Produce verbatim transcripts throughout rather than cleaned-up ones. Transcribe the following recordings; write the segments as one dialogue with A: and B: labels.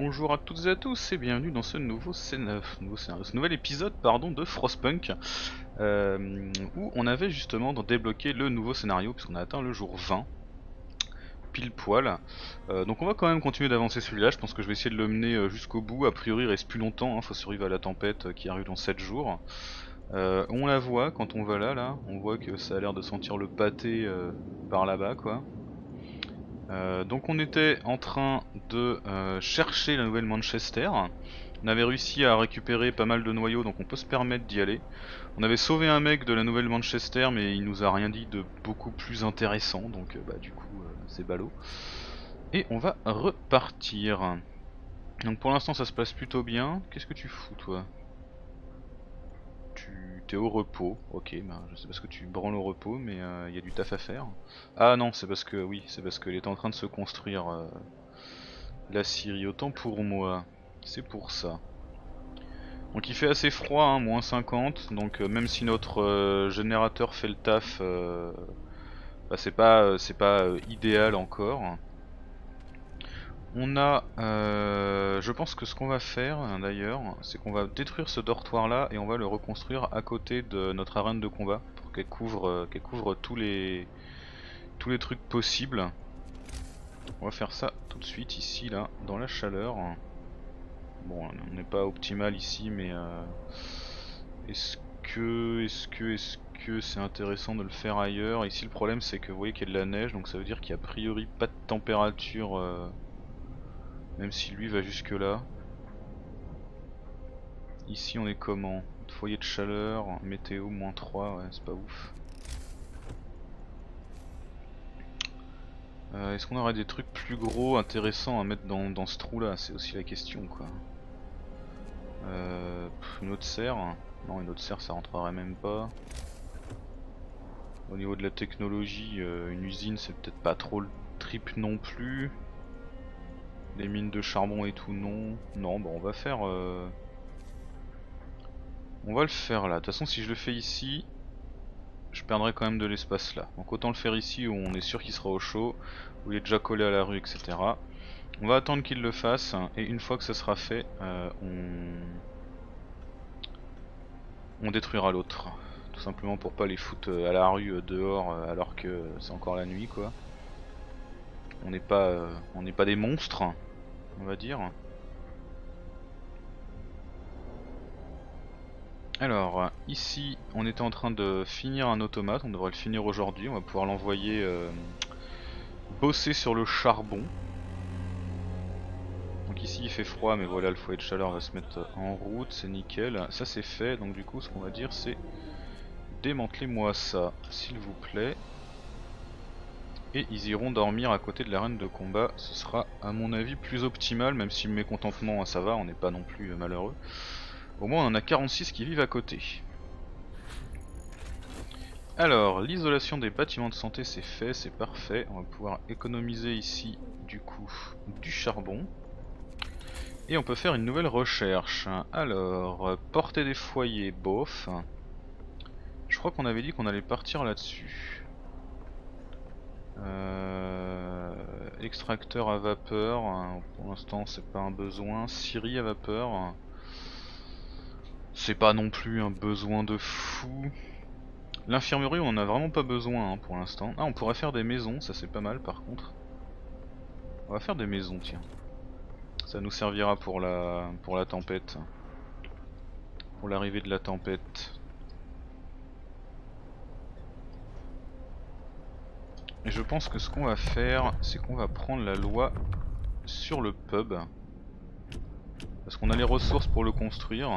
A: bonjour à toutes et à tous et bienvenue dans ce nouveau, scén... nouveau scénario, ce nouvel épisode pardon, de Frostpunk euh, où on avait justement débloqué le nouveau scénario puisqu'on a atteint le jour vingt pile poil. Euh, donc on va quand même continuer d'avancer celui-là, je pense que je vais essayer de le mener euh, jusqu'au bout, a priori il reste plus longtemps, hein. Faut survivre à la tempête euh, qui arrive dans sept jours. Euh, on la voit quand on va là, là, on voit que ça a l'air de sentir le pâté euh, par là-bas quoi. Euh, donc on était en train de euh, chercher la nouvelle Manchester. On avait réussi à récupérer pas mal de noyaux, donc on peut se permettre d'y aller. On avait sauvé un mec de la nouvelle Manchester, mais il nous a rien dit de beaucoup plus intéressant, donc euh, bah du coup euh, c'est ballot. Et on va repartir. Donc pour l'instant ça se passe plutôt bien. Qu'est-ce que tu fous toi? Tu t'es au repos, ok, bah, je sais pas ce que tu branles au repos, mais il euh, y a du taf à faire. Ah non, c'est parce que, oui, c'est parce qu'elle est en train de se construire euh, la Syrie, autant pour moi, c'est pour ça. Donc il fait assez froid, hein, moins cinquante, donc euh, même si notre euh, générateur fait le taf, euh, bah, c'est pas, euh, c'est pas euh, idéal encore. On a, euh, je pense que ce qu'on va faire hein, d'ailleurs, c'est qu'on va détruire ce dortoir là et on va le reconstruire à côté de notre arène de combat pour qu'elle couvre, euh, qu'elle couvre tous les, tous les trucs possibles. On va faire ça tout de suite ici là, dans la chaleur. Bon, on n'est pas optimal ici, mais euh, est-ce que, est-ce que, est-ce que c'est intéressant de le faire ailleurs? Ici le problème c'est que vous voyez qu'il y a de la neige, donc ça veut dire qu'il n'y a a priori pas de température. Euh, Même si lui va jusque là. Ici on est comment? Foyer de chaleur, météo moins trois, ouais c'est pas ouf. Euh, Est-ce qu'on aurait des trucs plus gros intéressants à mettre dans, dans ce trou là? C'est aussi la question quoi. Euh, pff, une autre serre? Non, une autre serre ça rentrerait même pas. Au niveau de la technologie, euh, une usine c'est peut-être pas trop le trip non plus. Les mines de charbon et tout non. Non, bon on va faire... Euh... On va le faire là. De toute façon si je le fais ici, je perdrai quand même de l'espace là. Donc autant le faire ici où on est sûr qu'il sera au chaud, où il est déjà collé à la rue, et cetera. On va attendre qu'il le fasse, et une fois que ça sera fait, euh, on... on détruira l'autre. Tout simplement pour pas les foutre à la rue dehors alors que c'est encore la nuit quoi. On n'est pas, euh, on n'est pas des monstres, on va dire. Alors ici on était en train de finir un automate, on devrait le finir aujourd'hui, on va pouvoir l'envoyer euh, bosser sur le charbon. Donc ici il fait froid mais voilà le foyer de chaleur va se mettre en route, c'est nickel. Ça c'est fait, donc du coup ce qu'on va dire c'est démantelez-moi ça s'il vous plaît. Et ils iront dormir à côté de l'arène de combat, ce sera à mon avis plus optimal, même si le mécontentement ça va, on n'est pas non plus malheureux. Au moins on en a quarante-six qui vivent à côté. Alors l'isolation des bâtiments de santé c'est fait, c'est parfait, on va pouvoir économiser ici du coup du charbon. Et on peut faire une nouvelle recherche. Alors, portée des foyers, bof. Je crois qu'on avait dit qu'on allait partir là-dessus. Euh, extracteur à vapeur, pour l'instant c'est pas un besoin. Scierie à vapeur, c'est pas non plus un besoin de fou. L'infirmerie on en a vraiment pas besoin hein, pour l'instant. Ah on pourrait faire des maisons, ça c'est pas mal par contre. On va faire des maisons tiens. Ça nous servira pour la, pour la tempête. Pour l'arrivée de la tempête. Et je pense que ce qu'on va faire, c'est qu'on va prendre la loi sur le pub. Parce qu'on a les ressources pour le construire.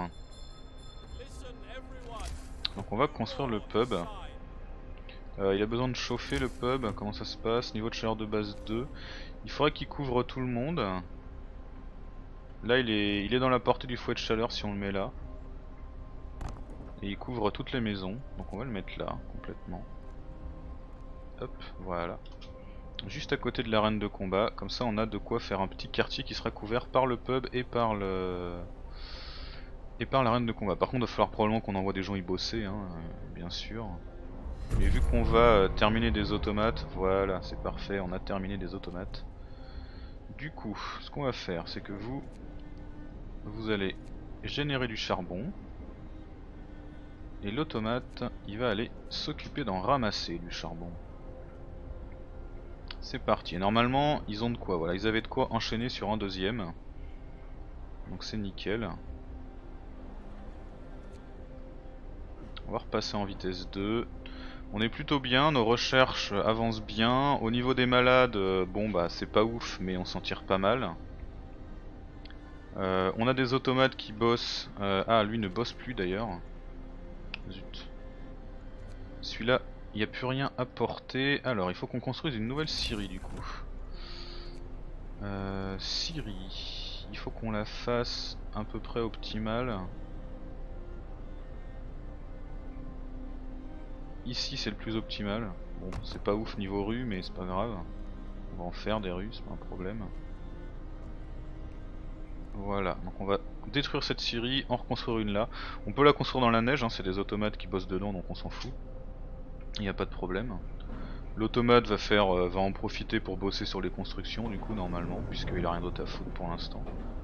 A: Donc on va construire le pub. Euh, il a besoin de chauffer le pub, comment ça se passe? Niveau de chaleur de base deux. Il faudrait qu'il couvre tout le monde. Là il est, il est dans la portée du fouet de chaleur si on le met là. Et il couvre toutes les maisons, donc on va le mettre là, complètement. Hop, voilà. Juste à côté de l'arène de combat, comme ça on a de quoi faire un petit quartier qui sera couvert par le pub et par le... et par l'arène de combat. Par contre il va falloir probablement qu'on envoie des gens y bosser, hein, bien sûr. Mais vu qu'on va terminer des automates, voilà c'est parfait, on a terminé des automates. du coup, ce qu'on va faire, c'est que vous, vous allez générer du charbon. Et l'automate, il va aller s'occuper d'en ramasser du charbon. C'est parti. Et normalement, ils ont de quoi. Voilà, ils avaient de quoi enchaîner sur un deuxième. Donc c'est nickel. On va repasser en vitesse deux. On est plutôt bien, nos recherches avancent bien. Au niveau des malades, euh, bon bah c'est pas ouf, mais on s'en tire pas mal. Euh, on a des automates qui bossent. Euh, ah, lui ne bosse plus d'ailleurs. Zut. Celui-là, il n'y a plus rien à porter. Alors, il faut qu'on construise une nouvelle scierie du coup. Euh, scierie. Il faut qu'on la fasse à peu près optimale. Ici, c'est le plus optimal. Bon, c'est pas ouf niveau rue, mais c'est pas grave. On va en faire des rues, c'est pas un problème. Voilà, donc on va détruire cette scierie, en reconstruire une là. On peut la construire dans la neige, hein, c'est des automates qui bossent dedans, donc on s'en fout. Il n'y a pas de problème. L'automate va faire, euh, va en profiter pour bosser sur les constructions du coup normalement, puisqu'il a rien d'autre à foutre pour l'instant.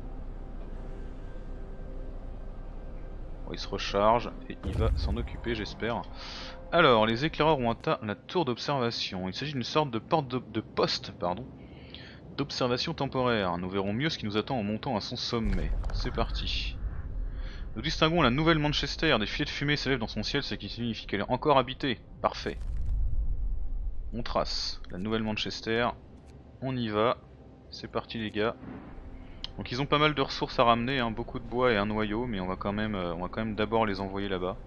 A: Bon, il se recharge et il va s'en occuper j'espère. Alors, les éclaireurs ont atteint la tour d'observation. Il s'agit d'une sorte de porte de, de poste, pardon, d'observation temporaire. Nous verrons mieux ce qui nous attend en montant à son sommet. C'est parti. Nous distinguons la nouvelle Manchester. Des filets de fumée s'élèvent dans son ciel, ce qui signifie qu'elle est encore habitée. Parfait. On trace la nouvelle Manchester. On y va. C'est parti les gars. Donc ils ont pas mal de ressources à ramener, hein, beaucoup de bois et un noyau, mais on va quand même, euh, on va quand même d'abord les envoyer là-bas.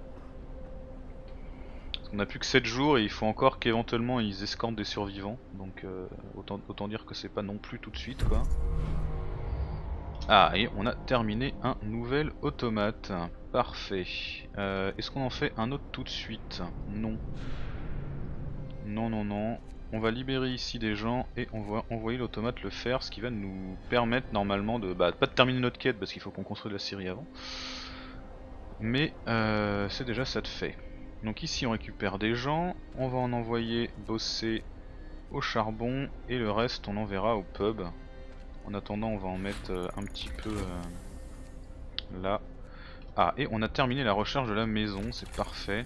A: On n'a plus que sept jours et il faut encore qu'éventuellement ils escortent des survivants, donc euh, autant, autant dire que c'est pas non plus tout de suite quoi. Ah, et on a terminé un nouvel automate, parfait. Euh, Est-ce qu'on en fait un autre tout de suite? Non. Non, non, non. On va libérer ici des gens et on va envoyer l'automate le faire, ce qui va nous permettre normalement de, bah, pas de terminer notre quête parce qu'il faut qu'on construise la scierie avant. Mais euh, c'est déjà ça de fait. Donc ici on récupère des gens, on va en envoyer bosser au charbon et le reste on enverra au pub. En attendant on va en mettre euh, un petit peu euh, là. Ah, et on a terminé la recherche de la maison, c'est parfait.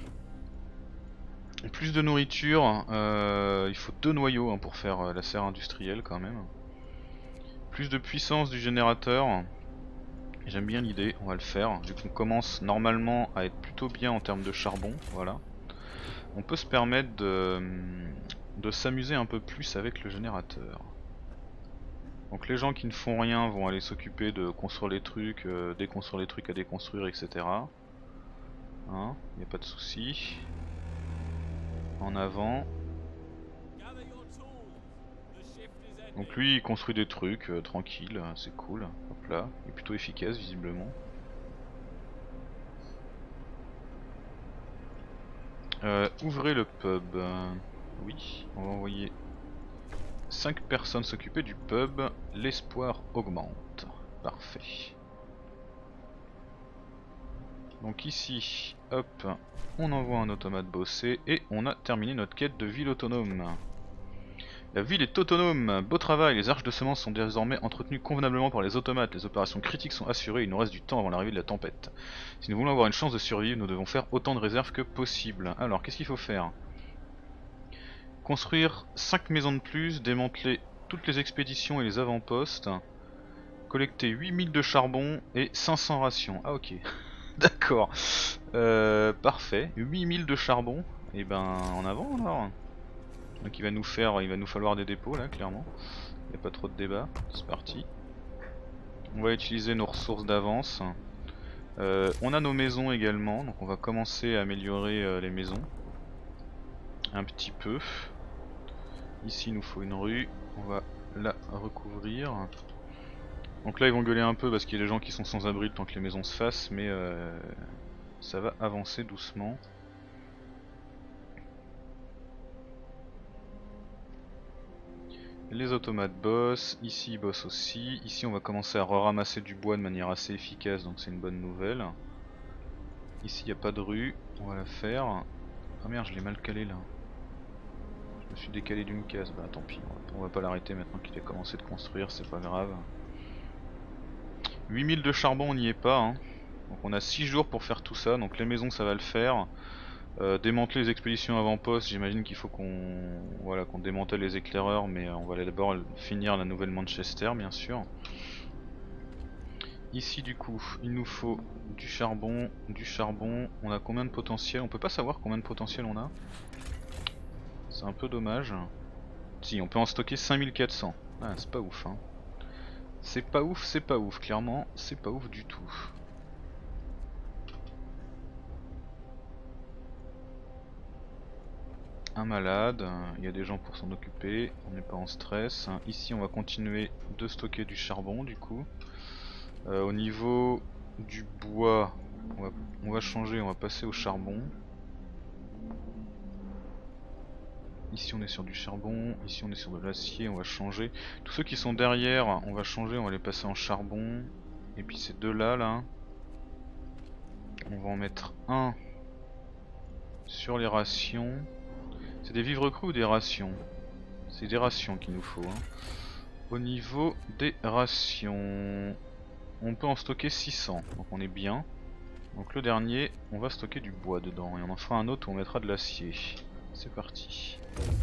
A: Plus de nourriture, euh, il faut deux noyaux hein, pour faire euh, la serre industrielle quand même. Plus de puissance du générateur. J'aime bien l'idée, on va le faire. Vu qu'on commence normalement à être plutôt bien en termes de charbon, voilà. On peut se permettre de, de s'amuser un peu plus avec le générateur. Donc les gens qui ne font rien vont aller s'occuper de construire les trucs, euh, déconstruire les trucs à déconstruire, et cetera. Hein, y a pas de souci. En avant. Donc lui il construit des trucs euh, tranquille, c'est cool. Hop là, il est plutôt efficace visiblement. Euh, ouvrez le pub. Euh, oui, on va envoyer cinq personnes s'occuper du pub. L'espoir augmente. Parfait. Donc ici, hop, on envoie un automate bosser et on a terminé notre quête de ville autonome. La ville est autonome, beau travail, les arches de semences sont désormais entretenues convenablement par les automates, les opérations critiques sont assurées, il nous reste du temps avant l'arrivée de la tempête. Si nous voulons avoir une chance de survivre, nous devons faire autant de réserves que possible. Alors, qu'est-ce qu'il faut faire? Construire cinq maisons de plus, démanteler toutes les expéditions et les avant-postes, collecter huit mille de charbon et cinq cents rations. Ah ok, d'accord, euh, parfait, huit mille de charbon, et ben en avant alors. Donc il va nous faire, il va nous falloir des dépôts là clairement. Il n'y a pas trop de débat, c'est parti. On va utiliser nos ressources d'avance. Euh, on a nos maisons également, donc on va commencer à améliorer euh, les maisons. Un petit peu. Ici il nous faut une rue, on va la recouvrir. Donc là ils vont gueuler un peu parce qu'il y a des gens qui sont sans abri le temps que les maisons se fassent, mais euh, ça va avancer doucement. Les automates bossent, ici ils bossent aussi, ici on va commencer à ramasser du bois de manière assez efficace donc c'est une bonne nouvelle. Ici il n'y a pas de rue, on va la faire. Ah merde je l'ai mal calé là. me suis décalé d'une case, bah tant pis, on va pas l'arrêter maintenant qu'il a commencé de construire, c'est pas grave. huit mille de charbon, on n'y est pas, hein. Donc on a six jours pour faire tout ça, donc les maisons ça va le faire. Euh, démanteler les expéditions avant-poste, j'imagine qu'il faut qu'on voilà, qu'on démantèle les éclaireurs, mais on va d'abord finir la nouvelle Manchester bien sûr. Ici du coup, il nous faut du charbon, du charbon, on a combien de potentiel? On peut pas savoir combien de potentiel on a. C'est un peu dommage. Si, on peut en stocker cinq mille quatre cents. Ah, c'est pas ouf hein. C'est pas ouf, c'est pas ouf, clairement, c'est pas ouf du tout. Un malade, il y a des gens pour s'en occuper, on n'est pas en stress. Ici on va continuer de stocker du charbon du coup. Euh, au niveau du bois, on va, on va changer, on va passer au charbon. Ici on est sur du charbon, ici on est sur de l'acier, on va changer. Tous ceux qui sont derrière, on va changer, on va les passer en charbon. Et puis ces deux là, là, on va en mettre un sur les rations. C'est des vivres crus ou des rations? C'est des rations qu'il nous faut. Hein. Au niveau des rations, on peut en stocker six cents, donc on est bien. Donc le dernier, on va stocker du bois dedans et on en fera un autre où on mettra de l'acier. C'est parti.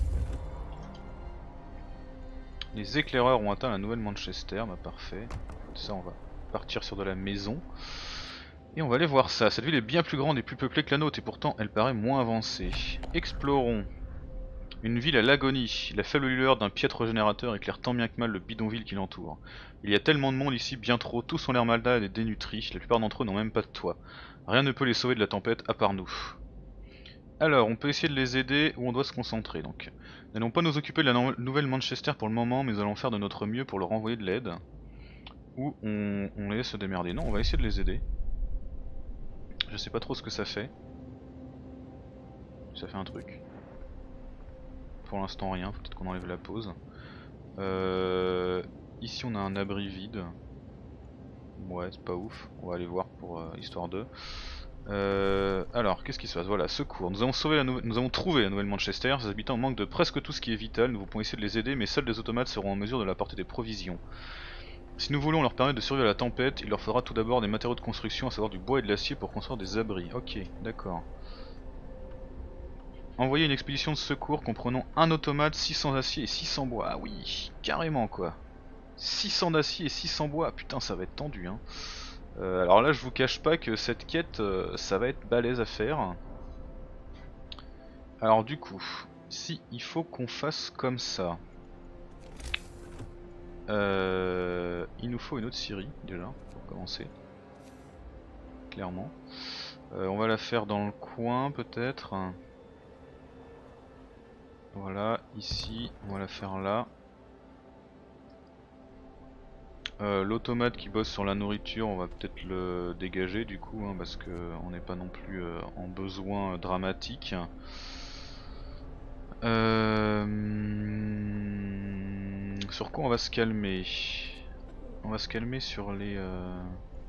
A: Les éclaireurs ont atteint la nouvelle Manchester, bah parfait. Ça on va partir sur de la maison. Et on va aller voir ça. Cette ville est bien plus grande et plus peuplée que la nôtre et pourtant elle paraît moins avancée. Explorons. Une ville à l'agonie. La faible lueur d'un piètre générateur éclaire tant bien que mal le bidonville qui l'entoure. Il y a tellement de monde ici, bien trop, tous ont l'air malades et dénutris, la plupart d'entre eux n'ont même pas de toit. Rien ne peut les sauver de la tempête à part nous. Alors, on peut essayer de les aider ou on doit se concentrer donc. N'allons pas nous occuper de la no nouvelle Manchester pour le moment, mais nous allons faire de notre mieux pour leur envoyer de l'aide. Ou on, on les laisse se démerder. Non, on va essayer de les aider. Je sais pas trop ce que ça fait. Ça fait un truc. Pour l'instant rien, faut peut-être qu'on enlève la pause. Euh, ici on a un abri vide. Ouais, c'est pas ouf. On va aller voir pour euh, histoire de. Euh, alors, qu'est-ce qui se passe? Voilà, secours. Nous avons, sauvé la nous avons trouvé la nouvelle Manchester. Ses habitants manquent de presque tout ce qui est vital. Nous pouvons essayer de les aider, mais seuls des automates seront en mesure de leur apporter des provisions. Si nous voulons leur permettre de survivre à la tempête, il leur faudra tout d'abord des matériaux de construction, à savoir du bois et de l'acier pour construire des abris. Ok, d'accord. Envoyer une expédition de secours comprenant un automate, six cents acier et six cents bois. Ah oui, carrément quoi. six cents d'acier et six cents bois, putain ça va être tendu hein. Euh, alors là je vous cache pas que cette quête euh, ça va être balèze à faire. Alors du coup, si il faut qu'on fasse comme ça. Euh, il nous faut une autre scierie déjà pour commencer. Clairement. Euh, on va la faire dans le coin peut-être. Voilà, ici, on va la faire là. Euh, L'automate qui bosse sur la nourriture, on va peut-être le dégager du coup, hein, parce qu'on n'est pas non plus euh, en besoin euh, dramatique. Euh... Sur quoi on va se calmer? On va se calmer sur les... Euh...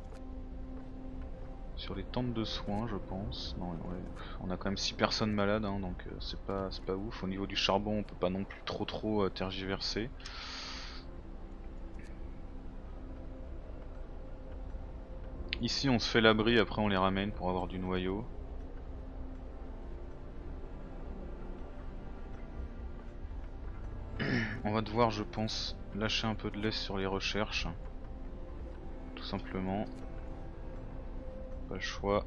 A: Sur les tentes de soins je pense. Non, ouais, on a quand même six personnes malades hein, donc euh, c'est pas, c'est pas ouf. Au niveau du charbon on peut pas non plus trop trop euh, tergiverser. Ici on se fait l'abri, après on les ramène pour avoir du noyau. On va devoir je pense lâcher un peu de laisse sur les recherches. Tout simplement. Pas le choix.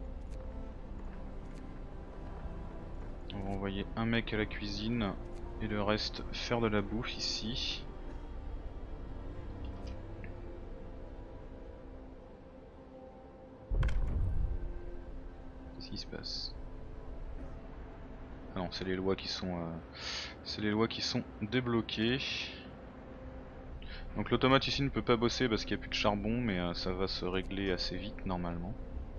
A: On va envoyer un mec à la cuisine et le reste faire de la bouffe ici. Qu'est-ce qui se passe? Ah non, c'est les lois qui sont euh, c'est les lois qui sont débloquées. Donc l'automate ici ne peut pas bosser parce qu'il n'y a plus de charbon, mais euh, ça va se régler assez vite normalement.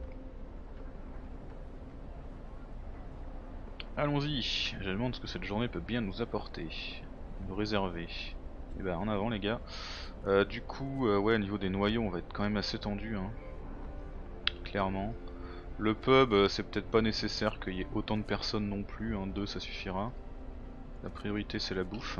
A: Allons-y, je demande ce que cette journée peut bien nous apporter, nous réserver. Et bah en avant les gars. Euh, du coup, euh, ouais, au niveau des noyaux, on va être quand même assez tendu, hein. Clairement. Le pub, euh, c'est peut-être pas nécessaire qu'il y ait autant de personnes non plus, hein. Deux ça suffira. La priorité c'est la bouffe.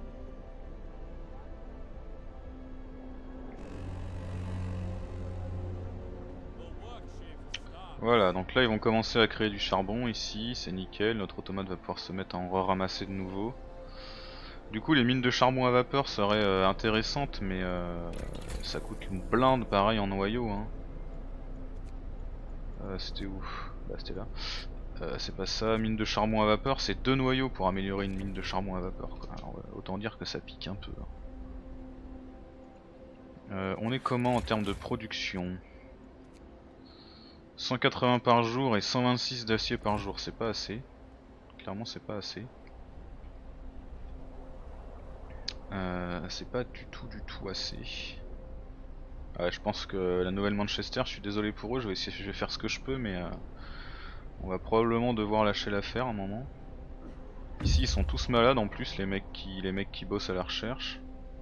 A: Voilà, donc là ils vont commencer à créer du charbon ici, c'est nickel, notre automate va pouvoir se mettre à en ramasser de nouveau. Du coup les mines de charbon à vapeur seraient euh, intéressantes, mais euh, ça coûte une blinde pareil en noyau. Hein. Euh, c'était où? Bah c'était là. Euh, c'est pas ça, mine de charbon à vapeur, c'est deux noyaux pour améliorer une mine de charbon à vapeur. Quoi. Alors, autant dire que ça pique un peu. Hein. Euh, on est comment en termes de production? cent quatre-vingts par jour et cent vingt-six d'acier par jour, c'est pas assez. Clairement c'est pas assez. Euh, c'est pas du tout du tout assez. Ouais, je pense que la nouvelle Manchester, je suis désolé pour eux, je vais essayer, je vais faire ce que je peux, mais euh, on va probablement devoir lâcher l'affaire un moment. Ici ils sont tous malades en plus, les mecs qui, les mecs qui bossent à la recherche.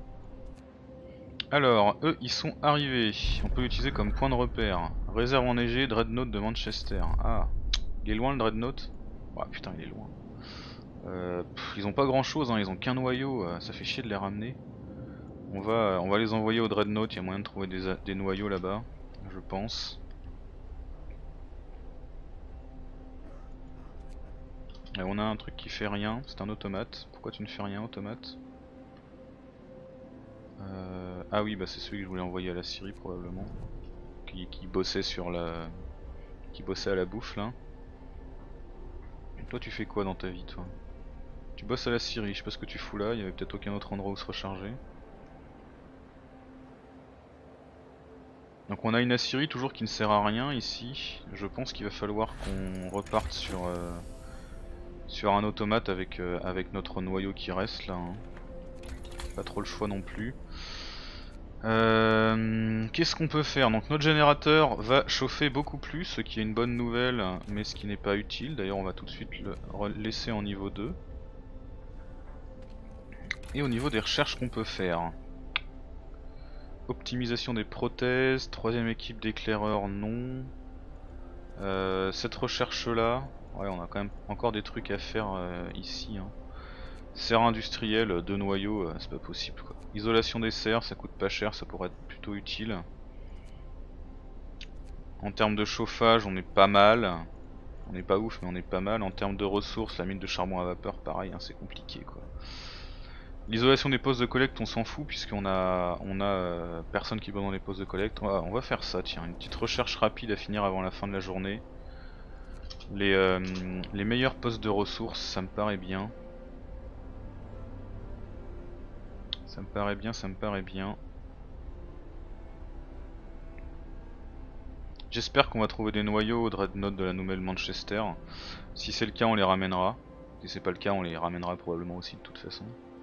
A: Alors, eux ils sont arrivés, on peut l'utiliser comme point de repère. Réserve enneigée, Dreadnought de Manchester. Ah, il est loin le Dreadnought? Ouais putain il est loin. Euh, pff, ils ont pas grand chose, hein, ils ont qu'un noyau, euh, ça fait chier de les ramener. On va, on va les envoyer au Dreadnought, il y a moyen de trouver des, des noyaux là-bas, je pense. Et on a un truc qui fait rien, c'est un automate. Pourquoi tu ne fais rien, automate? euh, Ah oui, bah c'est celui que je voulais envoyer à la Syrie probablement. Qui, qui bossait sur la... qui bossait à la bouffe là. Et toi tu fais quoi dans ta vie toi? Tu bosses à la Syrie, je sais pas ce que tu fous là, il y avait peut-être aucun autre endroit où se recharger. Donc on a une Assyrie toujours qui ne sert à rien ici. Je pense qu'il va falloir qu'on reparte sur euh, sur un automate avec, euh, avec notre noyau qui reste là. Hein. Pas trop le choix non plus. Euh, Qu'est-ce qu'on peut faire? Donc notre générateur va chauffer beaucoup plus, ce qui est une bonne nouvelle, mais ce qui n'est pas utile. D'ailleurs on va tout de suite le laisser en niveau deux. Et au niveau des recherches qu'on peut faire. Optimisation des prothèses, troisième équipe d'éclaireurs, non. Euh, cette recherche là, ouais on a quand même encore des trucs à faire euh, ici. Hein. Serre industrielle, deux noyaux, euh, c'est pas possible quoi. Isolation des serres, ça coûte pas cher, ça pourrait être plutôt utile. En termes de chauffage, on est pas mal. On est pas ouf, mais on est pas mal. En termes de ressources, la mine de charbon à vapeur, pareil, hein, c'est compliqué quoi. L'isolation des postes de collecte, on s'en fout puisqu'on a, on a euh, personne qui va dans les postes de collecte. On va, on va faire ça, tiens, une petite recherche rapide à finir avant la fin de la journée. Les, euh, les meilleurs postes de ressources, ça me paraît bien. Ça me paraît bien, ça me paraît bien. J'espère qu'on va trouver des noyaux au Dreadnought de la nouvelle Manchester. Si c'est le cas, on les ramènera. Si c'est pas le cas, on les ramènera probablement aussi de toute façon.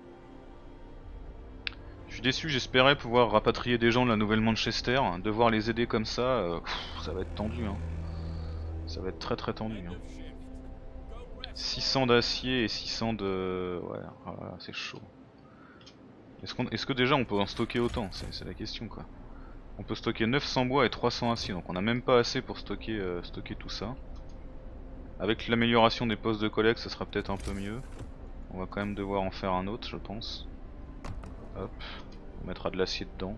A: Je suis déçu, j'espérais pouvoir rapatrier des gens de la nouvelle Manchester. Devoir les aider comme ça, euh, pff, ça va être tendu. Hein. Ça va être très très tendu. Hein. six cents d'acier et six cents de... Ouais, voilà, c'est chaud. Est-ce qu'on, est-ce que déjà on peut en stocker autant? C'est la question quoi. On peut stocker neuf cents bois et trois cents acier, donc on a même pas assez pour stocker, euh, stocker tout ça. Avec l'amélioration des postes de collecte, ça sera peut-être un peu mieux. On va quand même devoir en faire un autre, je pense. Hop, on mettra de l'acier dedans.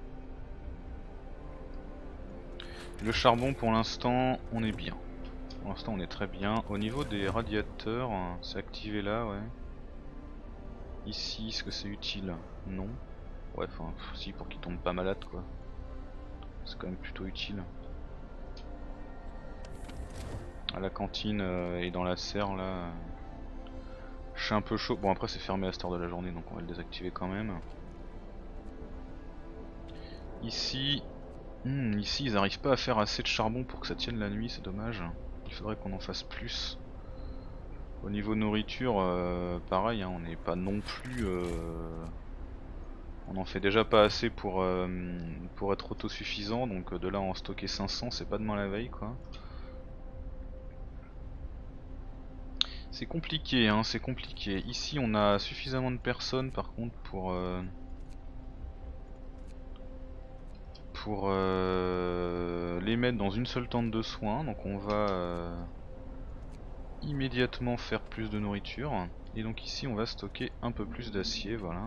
A: Le charbon, pour l'instant, on est bien. Pour l'instant, on est très bien. Au niveau des radiateurs, c'est activé là, ouais. Ici, est-ce que c'est utile? Non. Ouais, enfin, si, pour qu'ils tombent pas malades, quoi. C'est quand même plutôt utile. À la cantine euh, et dans la serre là, euh, je suis un peu chaud. Bon après c'est fermé à cette heure de la journée donc on va le désactiver quand même. Ici, hmm, ici ils n'arrivent pas à faire assez de charbon pour que ça tienne la nuit, c'est dommage. Il faudrait qu'on en fasse plus. Au niveau nourriture, euh, pareil, hein, on n'est pas non plus... Euh... On en fait déjà pas assez pour, euh, pour être autosuffisant, donc de là en stocker cinq cents c'est pas demain la veille quoi. C'est compliqué, hein, c'est compliqué. Ici on a suffisamment de personnes par contre pour... Euh... pour euh, les mettre dans une seule tente de soins, donc on va... Euh... immédiatement faire plus de nourriture. Et donc ici on va stocker un peu plus d'acier, voilà.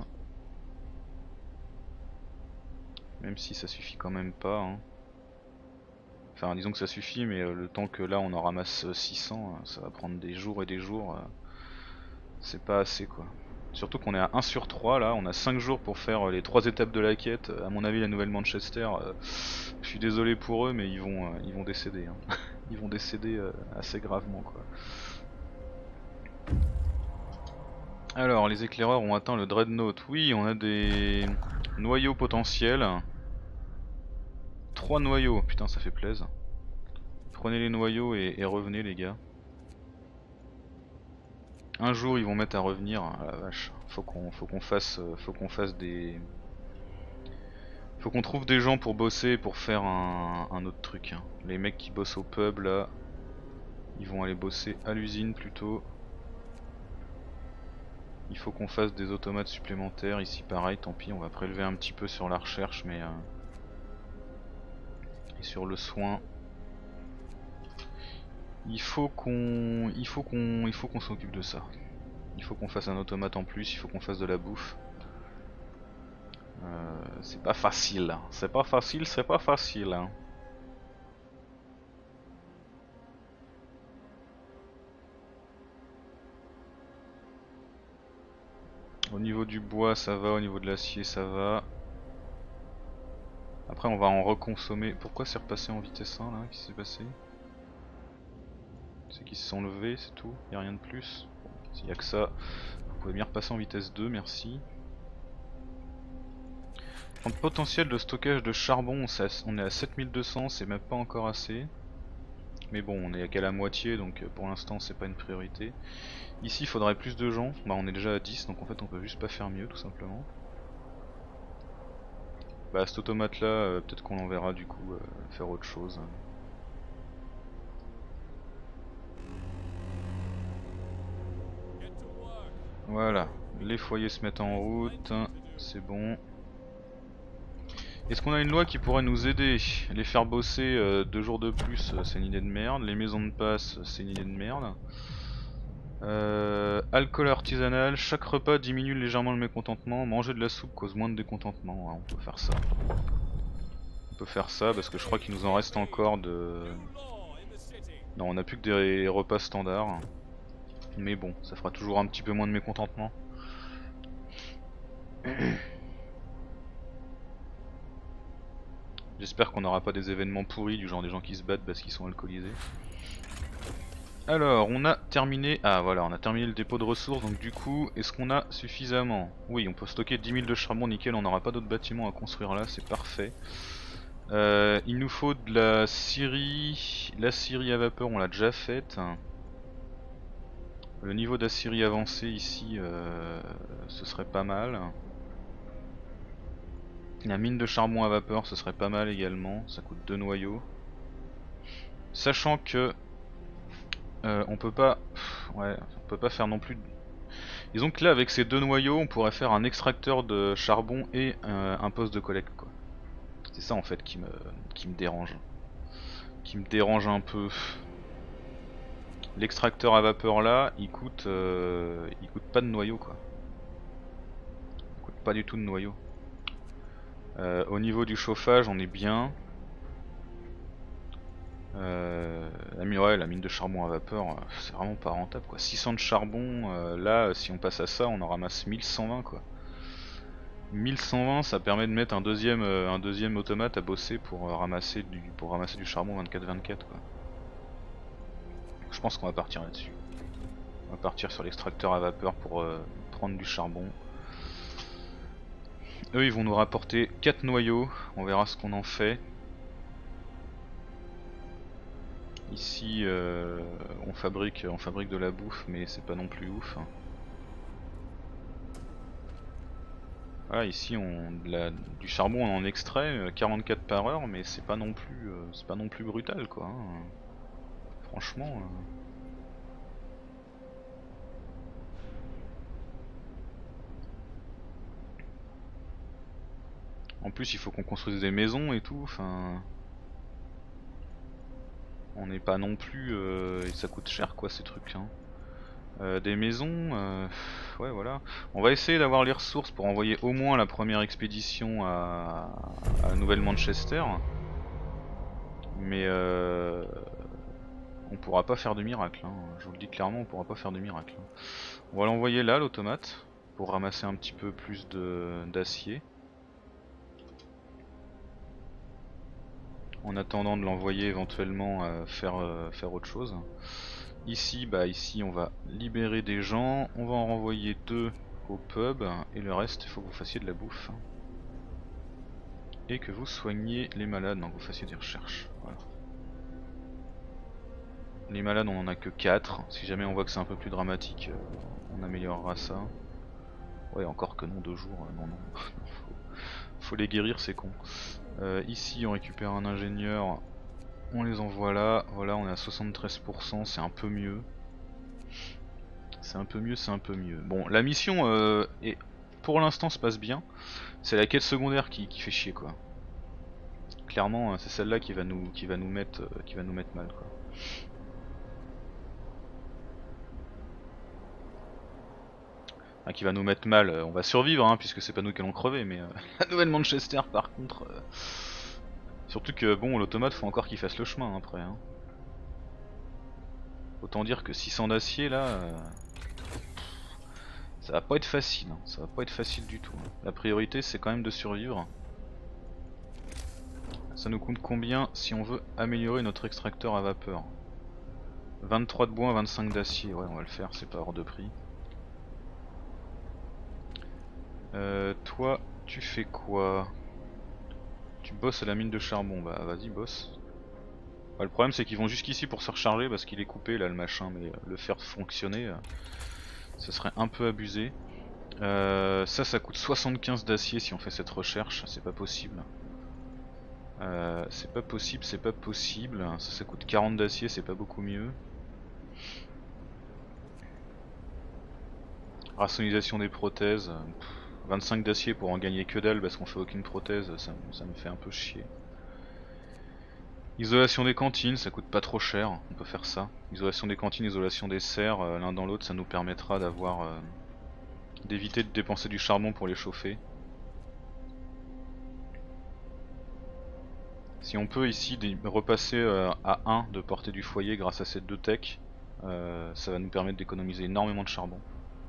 A: Même si ça suffit quand même pas. Hein. Enfin disons que ça suffit, mais euh, le temps que là on en ramasse six cents, euh, ça va prendre des jours et des jours. Euh, C'est pas assez quoi. Surtout qu'on est à un sur trois là, on a cinq jours pour faire euh, les trois étapes de la quête. À mon avis la nouvelle Manchester, euh, je suis désolé pour eux mais ils vont, euh, ils vont décéder. Hein. Ils vont décéder euh, assez gravement quoi. Alors les éclaireurs ont atteint le Dreadnought. Oui, on a des noyaux potentiels. Trois noyaux, putain ça fait plaisir. Prenez les noyaux et, et revenez les gars. Un jour ils vont mettre à revenir, ah la vache. Faut qu'on faut qu'on fasse faut qu'on fasse des. Faut qu'on trouve des gens pour bosser pour faire un, un autre truc. Hein. Les mecs qui bossent au pub là, ils vont aller bosser à l'usine plutôt. Il faut qu'on fasse des automates supplémentaires. Ici pareil, tant pis, on va prélever un petit peu sur la recherche mais euh... et sur le soin. Il faut qu'on il faut qu'on il faut qu'on s'occupe de ça. Il faut qu'on fasse un automate en plus, il faut qu'on fasse de la bouffe. Euh, c'est pas facile, c'est pas facile, c'est pas facile. Hein. Au niveau du bois ça va, au niveau de l'acier ça va. Après on va en reconsommer. Pourquoi c'est repassé en vitesse un là? Qu'est-ce qui s'est passé? C'est qu'ils se sont levés, c'est tout, y a rien de plus. S'il y a que ça, vous pouvez bien repasser en vitesse deux, merci. En potentiel de stockage de charbon, on est à sept mille deux cents, c'est même pas encore assez. Mais bon, on est qu'à la moitié, donc pour l'instant c'est pas une priorité. Ici il faudrait plus de gens, bah on est déjà à dix, donc en fait on peut juste pas faire mieux tout simplement. Bah cet automate là, euh, peut-être qu'on l'enverra du coup euh, faire autre chose. Voilà, les foyers se mettent en route, c'est bon. Est-ce qu'on a une loi qui pourrait nous aider? Les faire bosser euh, deux jours de plus, euh, c'est une idée de merde. Les maisons de passe, c'est une idée de merde. Euh, alcool artisanal, chaque repas diminue légèrement le mécontentement. Manger de la soupe cause moins de décontentement. Ouais, on peut faire ça. On peut faire ça parce que je crois qu'il nous en reste encore de... Non, on n'a plus que des repas standards. Mais bon, ça fera toujours un petit peu moins de mécontentement. J'espère qu'on n'aura pas des événements pourris du genre des gens qui se battent parce qu'ils sont alcoolisés. Alors, on a terminé... Ah voilà, on a terminé le dépôt de ressources, donc du coup, est-ce qu'on a suffisamment? Oui, on peut stocker dix mille de charbon, nickel, on n'aura pas d'autres bâtiments à construire là, c'est parfait. Euh, il nous faut de la scierie... La scierie à vapeur, on l'a déjà faite. Le niveau d'aciérie avancé ici, euh, ce serait pas mal. La mine de charbon à vapeur, ce serait pas mal également, ça coûte deux noyaux. Sachant que euh, on peut pas, pff, ouais, on peut pas faire non plus. Disons que là, avec ces deux noyaux, on pourrait faire un extracteur de charbon et euh, un poste de collecte, quoi. C'est ça en fait qui me, qui me dérange, qui me dérange un peu. L'extracteur à vapeur là, il coûte, euh, il coûte pas de noyau, quoi. Il coûte pas du tout de noyau. Euh, au niveau du chauffage, on est bien. Euh, la, mine, ouais, la mine de charbon à vapeur, c'est vraiment pas rentable quoi. six cents de charbon, euh, là si on passe à ça, on en ramasse mille cent vingt quoi. mille cent vingt, ça permet de mettre un deuxième, euh, un deuxième automate à bosser pour, euh, ramasser du, pour ramasser du charbon vingt-quatre vingt-quatre quoi. Je pense qu'on va partir là-dessus. On va partir sur l'extracteur à vapeur pour euh, prendre du charbon. Eux ils vont nous rapporter quatre noyaux, on verra ce qu'on en fait. Ici euh, on fabrique on fabrique de la bouffe mais c'est pas non plus ouf. Voilà, ici on de la, du charbon on en extrait quarante-quatre par heure mais c'est pas non plus euh, c'est pas non plus brutal quoi. Hein. Franchement. Euh... En plus il faut qu'on construise des maisons et tout, enfin. On n'est pas non plus... Euh, et ça coûte cher quoi ces trucs. Hein. Euh, des maisons... Euh, ouais voilà. On va essayer d'avoir les ressources pour envoyer au moins la première expédition à, à Nouvelle-Manchester. Mais euh, on pourra pas faire de miracle. Hein. Je vous le dis clairement, on pourra pas faire de miracle. Hein. On va l'envoyer là l'automate pour ramasser un petit peu plus d'acier. En attendant de l'envoyer éventuellement à faire, euh, faire autre chose. Ici, bah ici on va libérer des gens, on va en renvoyer deux au pub et le reste il faut que vous fassiez de la bouffe. Et que vous soigniez les malades, donc vous fassiez des recherches. Voilà. Les malades on en a que quatre, si jamais on voit que c'est un peu plus dramatique, euh, on améliorera ça. Ouais encore que non, deux jours, euh, non non, faut, faut les guérir c'est con. Euh, ici on récupère un ingénieur, on les envoie là, voilà on est à soixante-treize pour cent, c'est un peu mieux. C'est un peu mieux, c'est un peu mieux. Bon la mission euh, est, pour l'instant se passe bien, c'est la quête secondaire qui, qui fait chier quoi. Clairement c'est celle-là qui va nous qui va nous mettre euh, qui va nous mettre mal quoi. Enfin, qui va nous mettre mal, on va survivre hein, puisque c'est pas nous qui allons crever, mais euh, la Nouvelle-Manchester par contre... Euh... Surtout que bon l'automate faut encore qu'il fasse le chemin hein, après. Hein. Autant dire que six cents d'acier là... Euh... Ça va pas être facile, hein. Ça va pas être facile du tout. Hein. La priorité c'est quand même de survivre. Ça nous coûte combien si on veut améliorer notre extracteur à vapeur? vingt-trois de bois, vingt-cinq d'acier, ouais on va le faire, c'est pas hors de prix. Euh, toi, tu fais quoi? Tu bosses à la mine de charbon, bah vas-y bosse. Bah, le problème c'est qu'ils vont jusqu'ici pour se recharger parce qu'il est coupé là le machin, mais le faire fonctionner, euh, ce serait un peu abusé. Euh, ça, ça coûte soixante-quinze d'acier si on fait cette recherche, c'est pas possible. Euh, c'est pas possible, c'est pas possible. Ça, ça coûte quarante d'acier, c'est pas beaucoup mieux. Rationalisation des prothèses. Pff, vingt-cinq d'acier pour en gagner que dalle parce qu'on fait aucune prothèse, ça, ça me fait un peu chier. Isolation des cantines, ça coûte pas trop cher, on peut faire ça. Isolation des cantines, isolation des serres, euh, l'un dans l'autre ça nous permettra d'avoir euh, d'éviter de dépenser du charbon pour les chauffer. Si on peut ici repasser euh, à un de portée du foyer grâce à ces deux techs, euh, ça va nous permettre d'économiser énormément de charbon.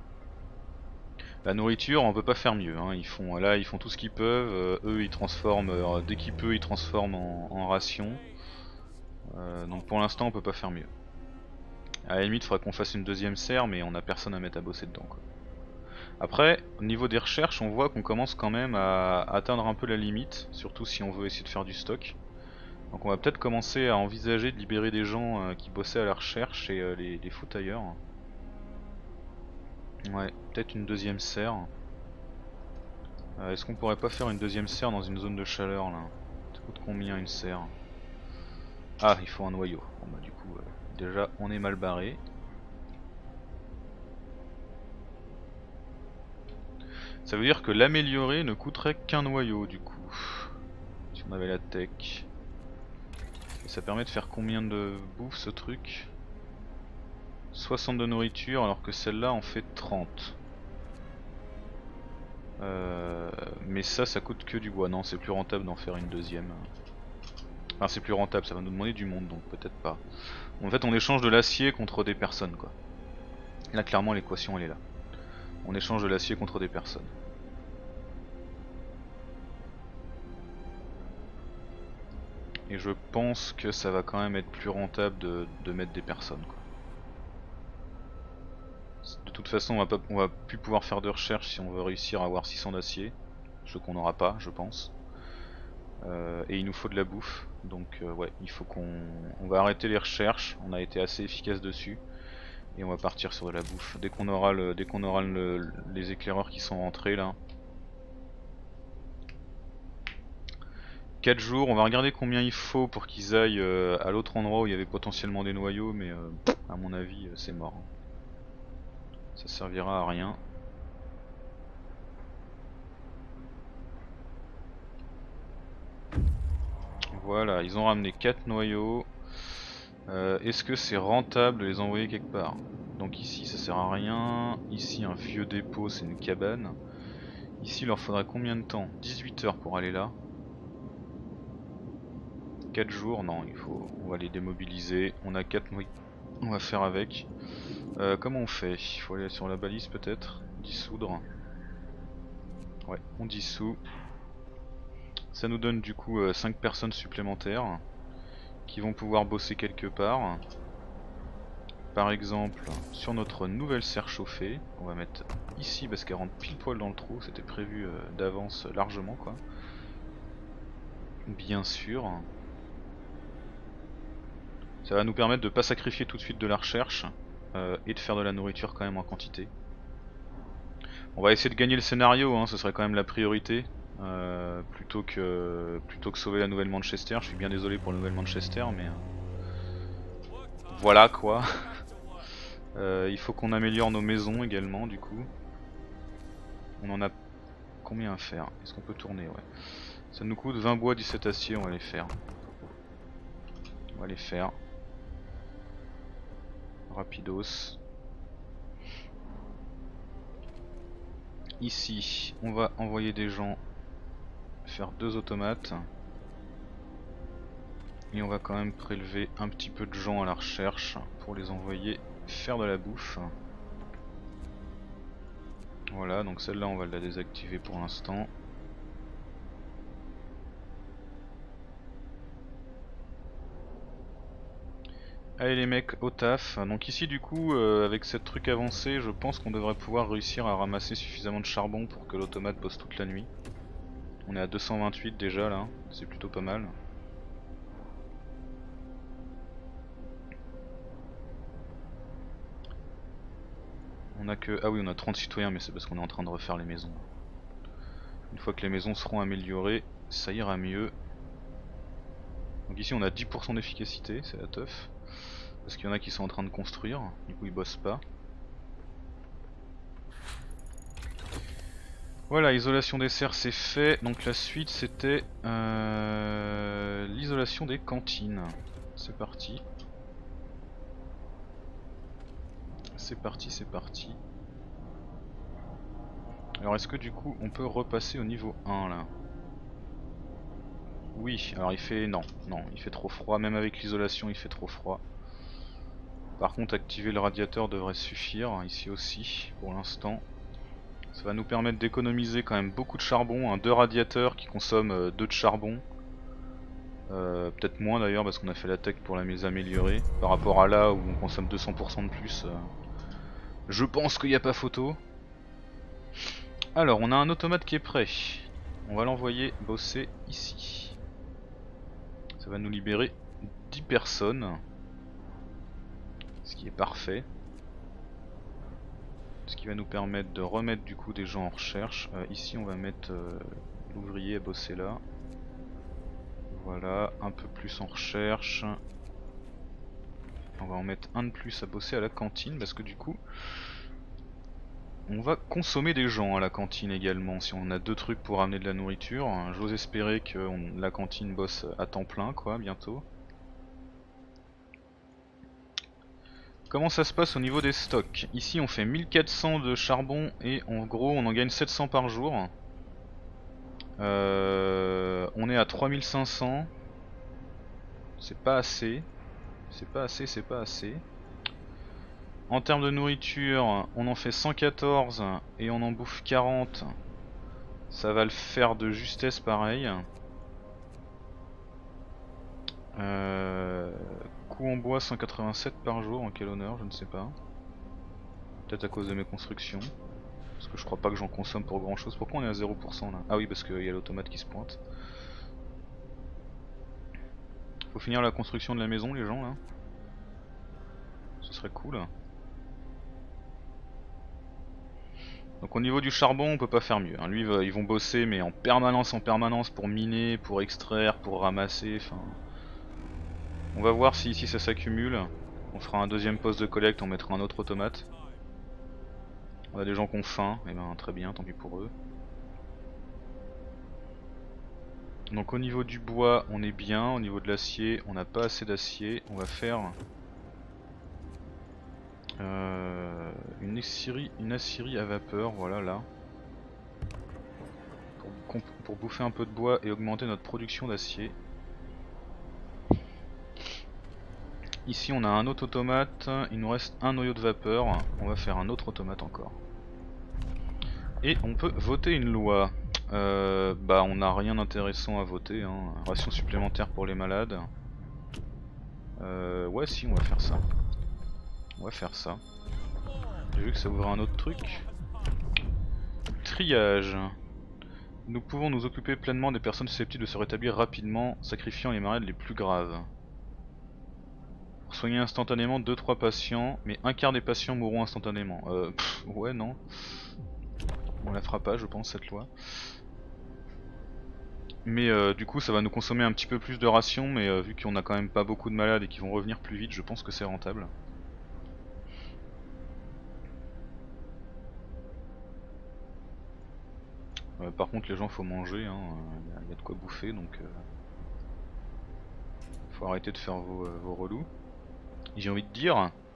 A: La nourriture, on peut pas faire mieux. Hein. Ils font là, ils font tout ce qu'ils peuvent. Euh, eux, ils transforment euh, dès qu'ils peuvent, ils transforment en, en ration. Euh, donc pour l'instant, on peut pas faire mieux. À la limite, il faudrait qu'on fasse une deuxième serre, mais on a personne à mettre à bosser dedans. Quoi. Après, au niveau des recherches, on voit qu'on commence quand même à atteindre un peu la limite, surtout si on veut essayer de faire du stock. Donc on va peut-être commencer à envisager de libérer des gens euh, qui bossaient à la recherche et euh, les, les foutre ailleurs. Ouais, peut-être une deuxième serre. Euh, Est-ce qu'on pourrait pas faire une deuxième serre dans une zone de chaleur là? Ça coûte combien une serre? Ah, il faut un noyau. Bon bah du coup, euh, déjà on est mal barré. Ça veut dire que l'améliorer ne coûterait qu'un noyau du coup. Si on avait la tech. Et ça permet de faire combien de bouffe ce truc? soixante de nourriture alors que celle-là en fait trente. Euh, mais ça, ça coûte que du bois. Non, c'est plus rentable d'en faire une deuxième. Enfin, c'est plus rentable, ça va nous demander du monde donc peut-être pas. En fait, on échange de l'acier contre des personnes quoi. Là, clairement, l'équation elle est là. On échange de l'acier contre des personnes. Et je pense que ça va quand même être plus rentable de, de mettre des personnes quoi. De toute façon on va, pas, on va plus pouvoir faire de recherche si on veut réussir à avoir six cents d'acier. Ce qu'on n'aura pas je pense. Euh, et il nous faut de la bouffe. Donc euh, ouais il faut qu'on on va arrêter les recherches. On a été assez efficace dessus. Et on va partir sur de la bouffe. Dès qu'on aura, le, dès qu'on aura le, les éclaireurs qui sont rentrés là. quatre jours, on va regarder combien il faut pour qu'ils aillent euh, à l'autre endroit où il y avait potentiellement des noyaux, mais euh, à mon avis euh, c'est mort. Ça servira à rien. Voilà, ils ont ramené quatre noyaux. Euh, Est-ce que c'est rentable de les envoyer quelque part? Donc ici ça sert à rien, ici un vieux dépôt c'est une cabane. Ici il leur faudra combien de temps? dix-huit heures pour aller là. quatre jours, non, il faut, on va les démobiliser, on a quatre nuits, on va faire avec. Euh, comment on fait? Il faut aller sur la balise peut-être, dissoudre. Ouais, on dissout. Ça nous donne du coup euh, cinq personnes supplémentaires qui vont pouvoir bosser quelque part. Par exemple, sur notre nouvelle serre chauffée, on va mettre ici parce qu'elle rentre pile poil dans le trou, c'était prévu euh, d'avance largement quoi. Bien sûr. Ça va nous permettre de pas sacrifier tout de suite de la recherche euh, et de faire de la nourriture quand même en quantité. On va essayer de gagner le scénario, hein, ce serait quand même la priorité. Euh, plutôt que plutôt que sauver la nouvelle Manchester. Je suis bien désolé pour la nouvelle Manchester, mais euh, voilà quoi. euh, il faut qu'on améliore nos maisons également du coup. On en a combien à faire? Est-ce qu'on peut tourner? Ouais. Ça nous coûte vingt bois, dix-sept acier, on va les faire. On va les faire. Rapidos. Ici, on va envoyer des gens faire deux automates. Et on va quand même prélever un petit peu de gens à la recherche pour les envoyer faire de la bouffe. Voilà, donc celle-là on va la désactiver pour l'instant. Allez les mecs, au taf. Donc ici du coup, euh, avec cette truc avancé, je pense qu'on devrait pouvoir réussir à ramasser suffisamment de charbon pour que l'automate bosse toute la nuit. On est à deux cent vingt-huit déjà là, c'est plutôt pas mal. On a que... Ah oui, on a trente citoyens, mais c'est parce qu'on est en train de refaire les maisons. Une fois que les maisons seront améliorées, ça ira mieux. Donc ici on a dix pour cent d'efficacité, c'est la teuf. Parce qu'il y en a qui sont en train de construire, du coup ils bossent pas. Voilà, isolation des serres c'est fait. Donc la suite c'était euh, l'isolation des cantines. C'est parti. C'est parti, c'est parti. Alors est-ce que du coup on peut repasser au niveau un là? Oui, alors il fait... non, non, il fait trop froid, même avec l'isolation il fait trop froid. Par contre activer le radiateur devrait suffire, ici aussi, pour l'instant. Ça va nous permettre d'économiser quand même beaucoup de charbon, hein, deux radiateurs qui consomment euh, deux de charbon. Euh, Peut-être moins d'ailleurs parce qu'on a fait la tech pour la mise améliorée. Par rapport à là où on consomme deux cents pour cent de plus, euh, je pense qu'il n'y a pas photo. Alors on a un automate qui est prêt. On va l'envoyer bosser ici. Ça va nous libérer dix personnes. Ce qui est parfait. Ce qui va nous permettre de remettre du coup des gens en recherche. Euh, ici on va mettre euh, l'ouvrier à bosser là. Voilà, un peu plus en recherche. On va en mettre un de plus à bosser à la cantine parce que du coup on va consommer des gens à la cantine également. Si on a deux trucs pour amener de la nourriture, j'ose espérer que on, la cantine bosse à temps plein quoi bientôt. Comment ça se passe au niveau des stocks? Ici on fait mille quatre cents de charbon et en gros on en gagne sept cents par jour. Euh, on est à trois mille cinq cents. C'est pas assez. C'est pas assez, c'est pas assez. En termes de nourriture, on en fait cent quatorze et on en bouffe quarante. Ça va le faire de justesse pareil. Euh, coût en bois cent quatre-vingt-sept par jour, en quel honneur, je ne sais pas. Peut-être à cause de mes constructions. Parce que je crois pas que j'en consomme pour grand chose. Pourquoi on est à zéro pour cent là? Ah oui, parce qu'il y a l'automate qui se pointe. Faut finir la construction de la maison les gens là. Ce serait cool. Donc au niveau du charbon on peut pas faire mieux, hein. Lui ils vont bosser mais en permanence en permanence pour miner, pour extraire, pour ramasser, enfin... On va voir si ici ça s'accumule. On fera un deuxième poste de collecte, on mettra un autre automate. On a des gens qui ont faim, et ben très bien, tant pis pour eux. Donc au niveau du bois on est bien, au niveau de l'acier on n'a pas assez d'acier, on va faire euh, une aciérie, une aciérie à vapeur, voilà là. Pour, pour bouffer un peu de bois et augmenter notre production d'acier. Ici on a un autre automate, il nous reste un noyau de vapeur, on va faire un autre automate encore. Et on peut voter une loi. Euh, bah on n'a rien d'intéressant à voter, hein. Ration supplémentaire pour les malades. Euh, ouais si on va faire ça. On va faire ça. J'ai vu que ça ouvrait un autre truc. Triage. Nous pouvons nous occuper pleinement des personnes susceptibles de se rétablir rapidement, sacrifiant les malades les plus graves. Pour soigner instantanément deux trois patients, mais un quart des patients mourront instantanément. Euh, pff, ouais non. On la fera pas je pense cette loi. Mais euh, du coup ça va nous consommer un petit peu plus de rations, mais euh, vu qu'on a quand même pas beaucoup de malades et qu'ils vont revenir plus vite, je pense que c'est rentable. Euh, par contre les gens faut manger, hein. Il y a de quoi bouffer donc euh, faut arrêter de faire vos, euh, vos relous. J'ai envie de dire,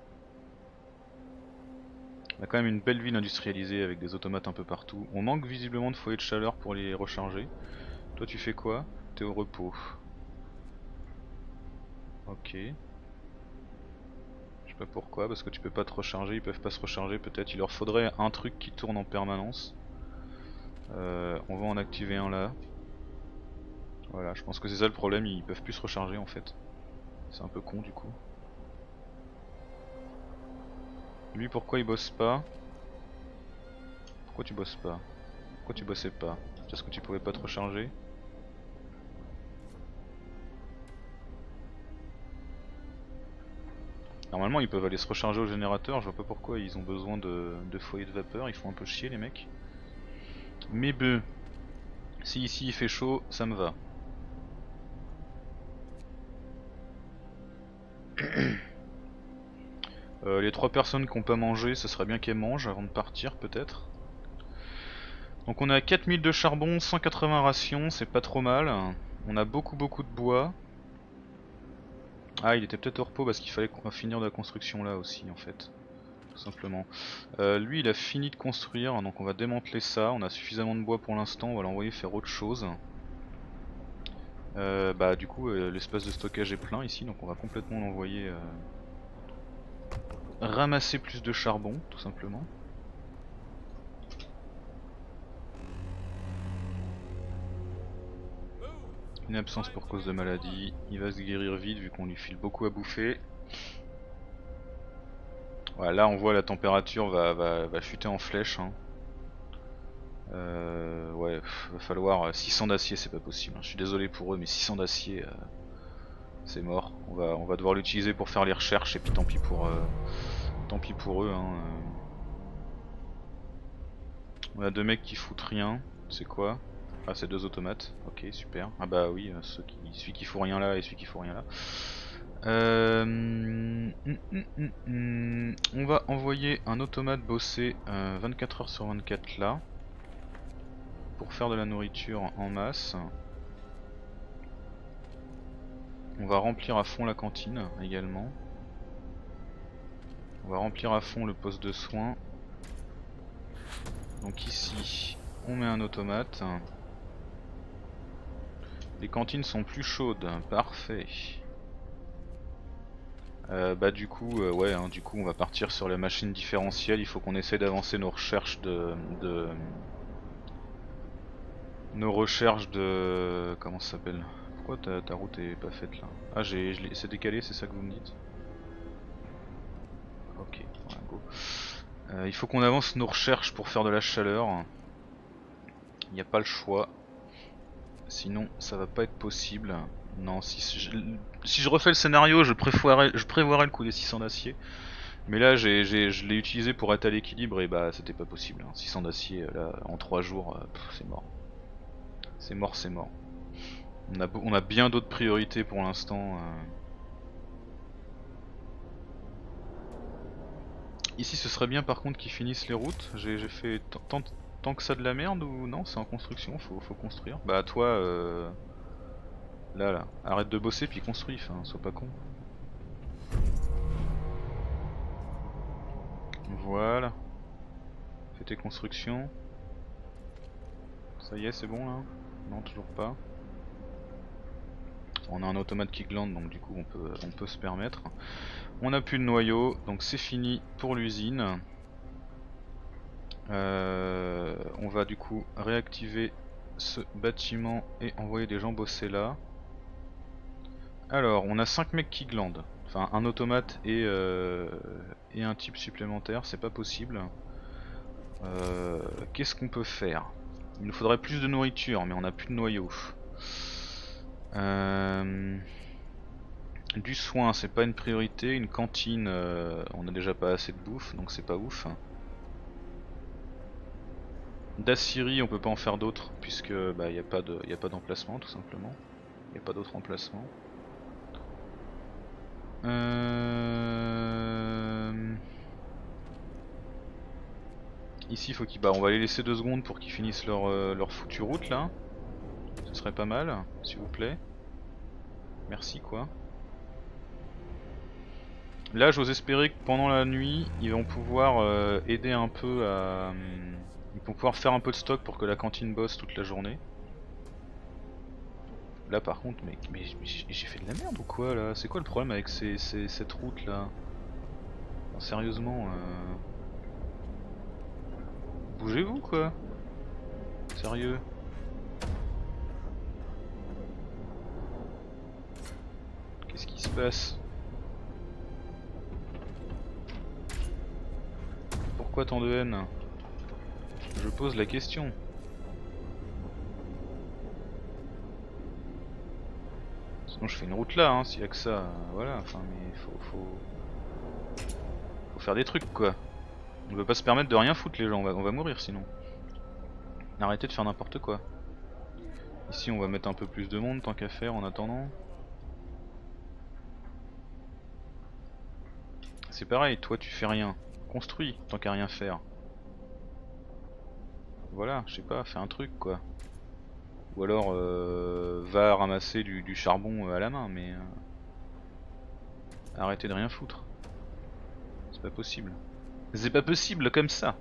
A: on a quand même une belle ville industrialisée avec des automates un peu partout. On manque visiblement de foyers de chaleur pour les recharger. Toi tu fais quoi? T'es au repos. Ok. Je sais pas pourquoi, parce que tu peux pas te recharger, ils peuvent pas se recharger peut-être. Il leur faudrait un truc qui tourne en permanence. Euh, on va en activer un là. Voilà, je pense que c'est ça le problème, ils peuvent plus se recharger en fait. C'est un peu con du coup. Lui pourquoi il bosse pas? Pourquoi tu bosses pas? Pourquoi tu bossais pas? Parce que tu pouvais pas te recharger? Normalement ils peuvent aller se recharger au générateur, je vois pas pourquoi ils ont besoin de, de foyers de vapeur, ils font un peu chier les mecs. Mais beuh, si ici il fait chaud, ça me va. euh, les trois personnes qui n'ont pas mangé, ça serait bien qu'elles mangent avant de partir peut-être. Donc on est à quatre mille de charbon, cent quatre-vingts rations, c'est pas trop mal. On a beaucoup beaucoup de bois. Ah il était peut-être au repos parce qu'il fallait finir de la construction là aussi en fait. Tout simplement. Euh, lui il a fini de construire, donc on va démanteler ça, on a suffisamment de bois pour l'instant, on va l'envoyer faire autre chose. Euh, bah du coup euh, l'espace de stockage est plein ici, donc on va complètement l'envoyer euh, ramasser plus de charbon tout simplement. Une absence pour cause de maladie, il va se guérir vite vu qu'on lui file beaucoup à bouffer. Voilà, là on voit la température va, va, va chuter en flèche. Hein. Euh, ouais, pff, va falloir six cents d'acier, c'est pas possible. Hein. Je suis désolé pour eux, mais six cents d'acier, euh, c'est mort. On va, on va devoir l'utiliser pour faire les recherches et puis tant pis pour, euh, tant pis pour eux. Hein. On a deux mecs qui foutent rien. C'est quoi? Ah, c'est deux automates. Ok, super. Ah bah oui, ceux qui, celui qui fout rien là et celui qui fout rien là. Euh, mm, mm, mm, mm. On va envoyer un automate bosser euh, vingt-quatre heures sur vingt-quatre là pour faire de la nourriture en masse. On va remplir à fond la cantine également. On va remplir à fond le poste de soins. Donc ici on met un automate. Les cantines sont plus chaudes, parfait. Euh, bah du coup, euh, ouais, hein, du coup on va partir sur la machine différentielle. Il faut qu'on essaie d'avancer nos recherches de, de, nos recherches de, comment ça s'appelle? Pourquoi ta, ta route est pas faite là? Ah, j'ai, c'est décalé, c'est ça que vous me dites? Ok, voilà, go. Euh, il faut qu'on avance nos recherches pour faire de la chaleur. Il n'y a pas le choix. Sinon, ça va pas être possible. Non, si, si, je, si je refais le scénario, je prévoirais, je prévoirais le coup des six cents d'acier. Mais là, j'ai, j'ai, je l'ai utilisé pour être à l'équilibre et bah c'était pas possible. Hein. six cents d'acier là en trois jours, euh, c'est mort. C'est mort, c'est mort. On a, on a bien d'autres priorités pour l'instant. Euh... Ici, ce serait bien par contre qu'ils finissent les routes. J'ai fait tant, tant que ça de la merde ou non? C'est en construction, faut, faut construire. Bah toi, euh... Là, là. Arrête de bosser puis construis, enfin, sois pas con. Voilà. Fais tes constructions. Ça y est, c'est bon là? Non, toujours pas. On a un automate qui glande, donc du coup on peut, on peut se permettre. On a plus de noyau, donc c'est fini pour l'usine. Euh, on va du coup réactiver ce bâtiment et envoyer des gens bosser là. Alors, on a cinq mecs qui glandent. Enfin, un automate et, euh, et un type supplémentaire, c'est pas possible. Euh, Qu'est-ce qu'on peut faire? Il nous faudrait plus de nourriture, mais on n'a plus de noyau. Euh, du soin, c'est pas une priorité. Une cantine, euh, on a déjà pas assez de bouffe, donc c'est pas ouf. D'Assyrie, on peut pas en faire d'autres, puisque bah, y a pas de, y a pas d'emplacement, tout simplement. Il n'y a pas d'autre emplacement. Euh... Ici, faut qu'ils, bah, on va les laisser deux secondes pour qu'ils finissent leur, euh, leur foutue route là. Ce serait pas mal, s'il vous plaît. Merci quoi. Là, j'ose espérer que pendant la nuit, ils vont pouvoir euh, aider un peu à, euh, ils vont pouvoir faire un peu de stock pour que la cantine bosse toute la journée. Là, par contre, mais, mais, mais j'ai fait de la merde ou quoi là? C'est quoi le problème avec ces, ces, cette route là? Non, sérieusement, euh... bougez-vous quoi? Sérieux? Qu'est-ce qui se passe? Pourquoi tant de haine? Je pose la question. Sinon je fais une route là, hein, s'il y a que ça, euh, voilà, enfin mais faut, faut... faut faire des trucs quoi. On peut pas se permettre de rien foutre les gens, on va, on va mourir sinon. Arrêtez de faire n'importe quoi. Ici on va mettre un peu plus de monde tant qu'à faire en attendant. C'est pareil, toi tu fais rien. Construis tant qu'à rien faire. Voilà, je sais pas, fais un truc quoi. Ou alors euh, va ramasser du, du charbon à la main, mais... Euh, arrêtez de rien foutre. C'est pas possible. C'est pas possible comme ça.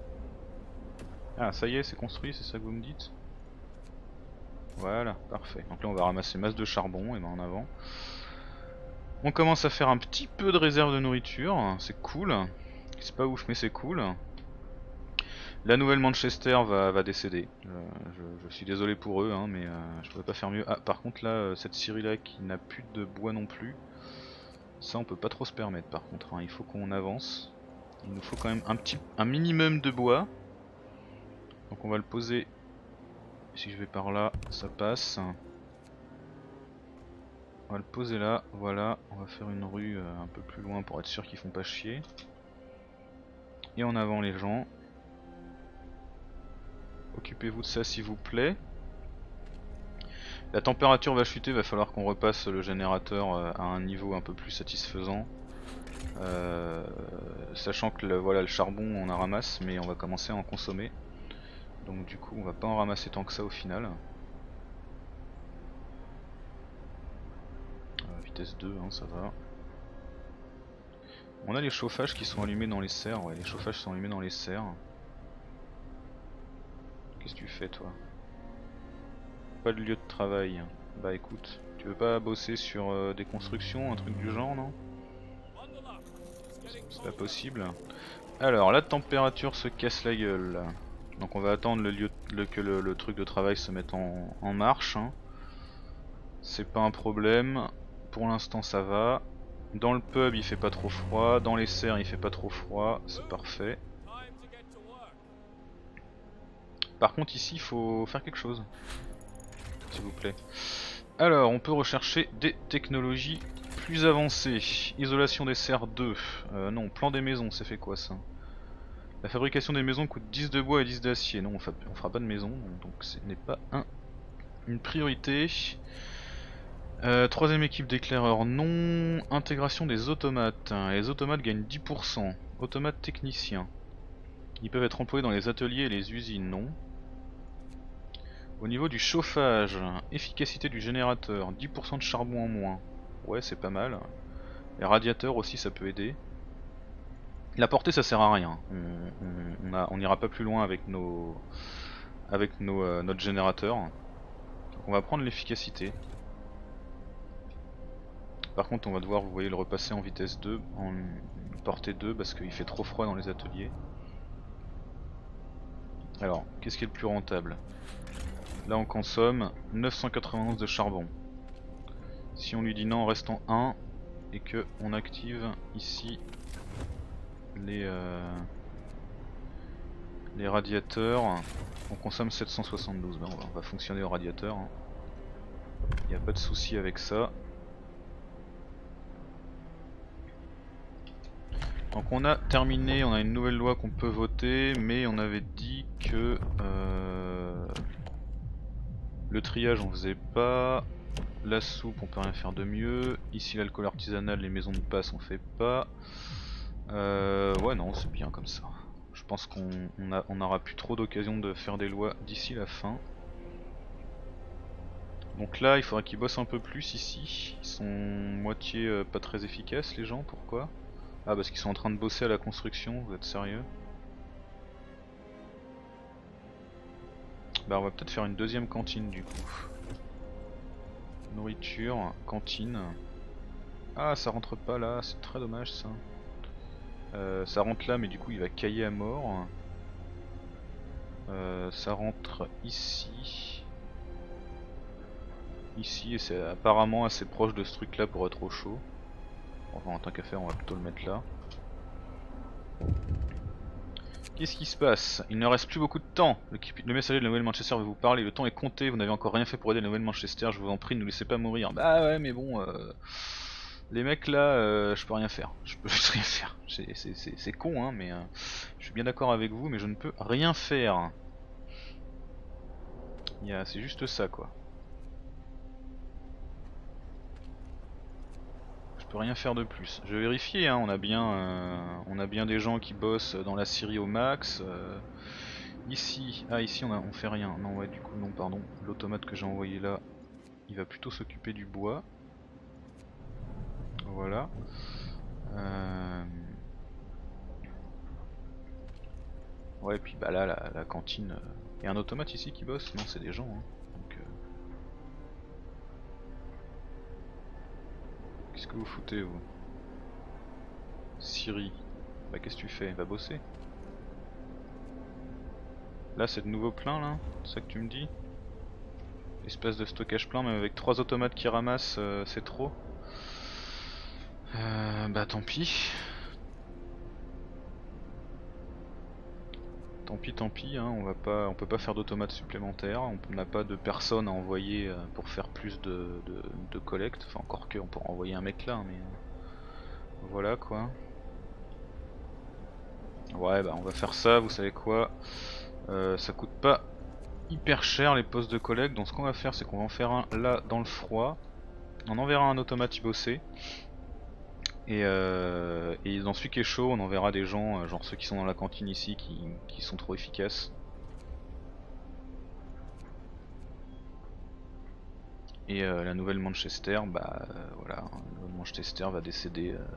A: Ah ça y est, c'est construit, c'est ça que vous me dites? Voilà, parfait. Donc là on va ramasser masse de charbon, et ben en avant. On commence à faire un petit peu de réserve de nourriture, c'est cool. C'est pas ouf mais c'est cool. La nouvelle Manchester va, va décéder. Euh, je, je suis désolé pour eux, hein, mais euh, je pourrais pas faire mieux. Ah, par contre là, euh, cette scierie là qui n'a plus de bois non plus, ça on peut pas trop se permettre par contre. Hein. Il faut qu'on avance. Il nous faut quand même un petit, un minimum de bois. Donc on va le poser. Si je vais par là, ça passe. On va le poser là, voilà. On va faire une rue euh, un peu plus loin pour être sûr qu'ils font pas chier. Et en avant les gens. Occupez-vous de ça s'il vous plaît. La température va chuter, va falloir qu'on repasse le générateur à un niveau un peu plus satisfaisant. Euh, sachant que le, voilà, le charbon on en ramasse, mais on va commencer à en consommer. Donc du coup on va pas en ramasser tant que ça au final. Euh, vitesse deux, hein, ça va. On a les chauffages qui sont allumés dans les serres, ouais les chauffages sont allumés dans les serres. Qu'est-ce que tu fais toi? Pas de lieu de travail. Bah écoute, tu veux pas bosser sur euh, des constructions, un truc du genre non? C'est pas possible. Alors la température se casse la gueule. Donc on va attendre le lieu, le, que le, le truc de travail se mette en, en marche. Hein. C'est pas un problème. Pour l'instant ça va. Dans le pub il fait pas trop froid. Dans les serres il fait pas trop froid. C'est parfait. Par contre ici il faut faire quelque chose. S'il vous plaît. Alors on peut rechercher des technologies plus avancées. Isolation des serres deux. Euh, non, plan des maisons, c'est fait quoi ça? La fabrication des maisons coûte dix de bois et dix d'acier. Non, on, fa on fera pas de maison, donc ce n'est pas un, une priorité. Euh, troisième équipe d'éclaireurs, non. Intégration des automates. Les automates gagnent dix pour cent. Automates techniciens. Ils peuvent être employés dans les ateliers et les usines, non. Au niveau du chauffage, efficacité du générateur, dix pour cent de charbon en moins. Ouais, c'est pas mal. Les radiateurs aussi, ça peut aider. La portée, ça sert à rien. On, on, on, a, on ira pas plus loin avec nos, avec nos, euh, notre générateur. Donc on va prendre l'efficacité. Par contre, on va devoir, vous voyez, le repasser en vitesse deux, en portée deux, parce qu'il fait trop froid dans les ateliers. Alors, qu'est-ce qui est le plus rentable? Là, on consomme neuf cent quatre-vingt-onze de charbon. Si on lui dit non en restant un, et que on active ici les, euh, les radiateurs, on consomme sept cent soixante-douze. Ben, on, va, on va fonctionner au radiateur. Il n'y a pas de souci avec ça. Donc on a terminé, on a une nouvelle loi qu'on peut voter, mais on avait dit que euh, le triage on faisait pas, la soupe on peut rien faire de mieux, ici l'alcool artisanal, les maisons de passe on fait pas. Euh, ouais non c'est bien comme ça. Je pense qu'on on on n'aura plus trop d'occasion de faire des lois d'ici la fin. Donc là il faudrait qu'ils bossent un peu plus ici, ils sont moitié euh, pas très efficaces les gens, pourquoi? Ah parce qu'ils sont en train de bosser à la construction, vous êtes sérieux? Bah on va peut-être faire une deuxième cantine du coup. Nourriture, cantine. Ah ça rentre pas là, c'est très dommage ça. Euh, ça rentre là mais du coup il va cailler à mort. Euh, ça rentre ici. Ici et c'est apparemment assez proche de ce truc là pour être au chaud. Enfin en tant qu'à faire on va plutôt le mettre là. Qu'est-ce qui se passe? Il ne reste plus beaucoup de temps. Le, le messager de la Nouvelle Manchester veut vous parler. Le temps est compté. Vous n'avez encore rien fait pour aider la Nouvelle Manchester. Je vous en prie, ne nous laissez pas mourir. Bah ouais, mais bon, euh, les mecs là, euh, je peux rien faire. Je peux juste rien faire. C'est con, hein, mais euh, je suis bien d'accord avec vous, mais je ne peux rien faire. C'est juste ça, quoi. Je peux rien faire de plus. Je vais vérifier. Hein, on a bien, euh, on a bien des gens qui bossent dans la Syrie au max. Euh, Ici, ah ici on, a, on fait rien, non ouais du coup non pardon, l'automate que j'ai envoyé là, il va plutôt s'occuper du bois. Voilà. Euh... Ouais et puis bah là la, la cantine, il y a un automate ici qui bosse? Non c'est des gens hein. Donc, euh... qu'est-ce que vous foutez vous? Siri, bah qu'est-ce que tu fais? Va bosser. Là c'est de nouveau plein là, c'est ça que tu me dis? Espace de stockage plein, même avec trois automates qui ramassent, euh, c'est trop. Euh, bah tant pis. Tant pis, tant pis, hein, on va pas, on peut pas faire d'automates supplémentaires, on n'a pas de personnes à envoyer euh, pour faire plus de, de, de collecte, enfin encore que on pourra envoyer un mec là, mais euh, voilà quoi. Ouais bah on va faire ça, vous savez quoi, euh, ça coûte pas hyper cher les postes de collecte, donc ce qu'on va faire c'est qu'on va en faire un là dans le froid, on enverra un automate y bosser. Et, euh, et dans celui qui est chaud, on enverra des gens, euh, genre ceux qui sont dans la cantine ici, qui, qui sont trop efficaces. Et euh, la nouvelle Manchester, bah euh, voilà, la nouvelle Manchester va décéder euh,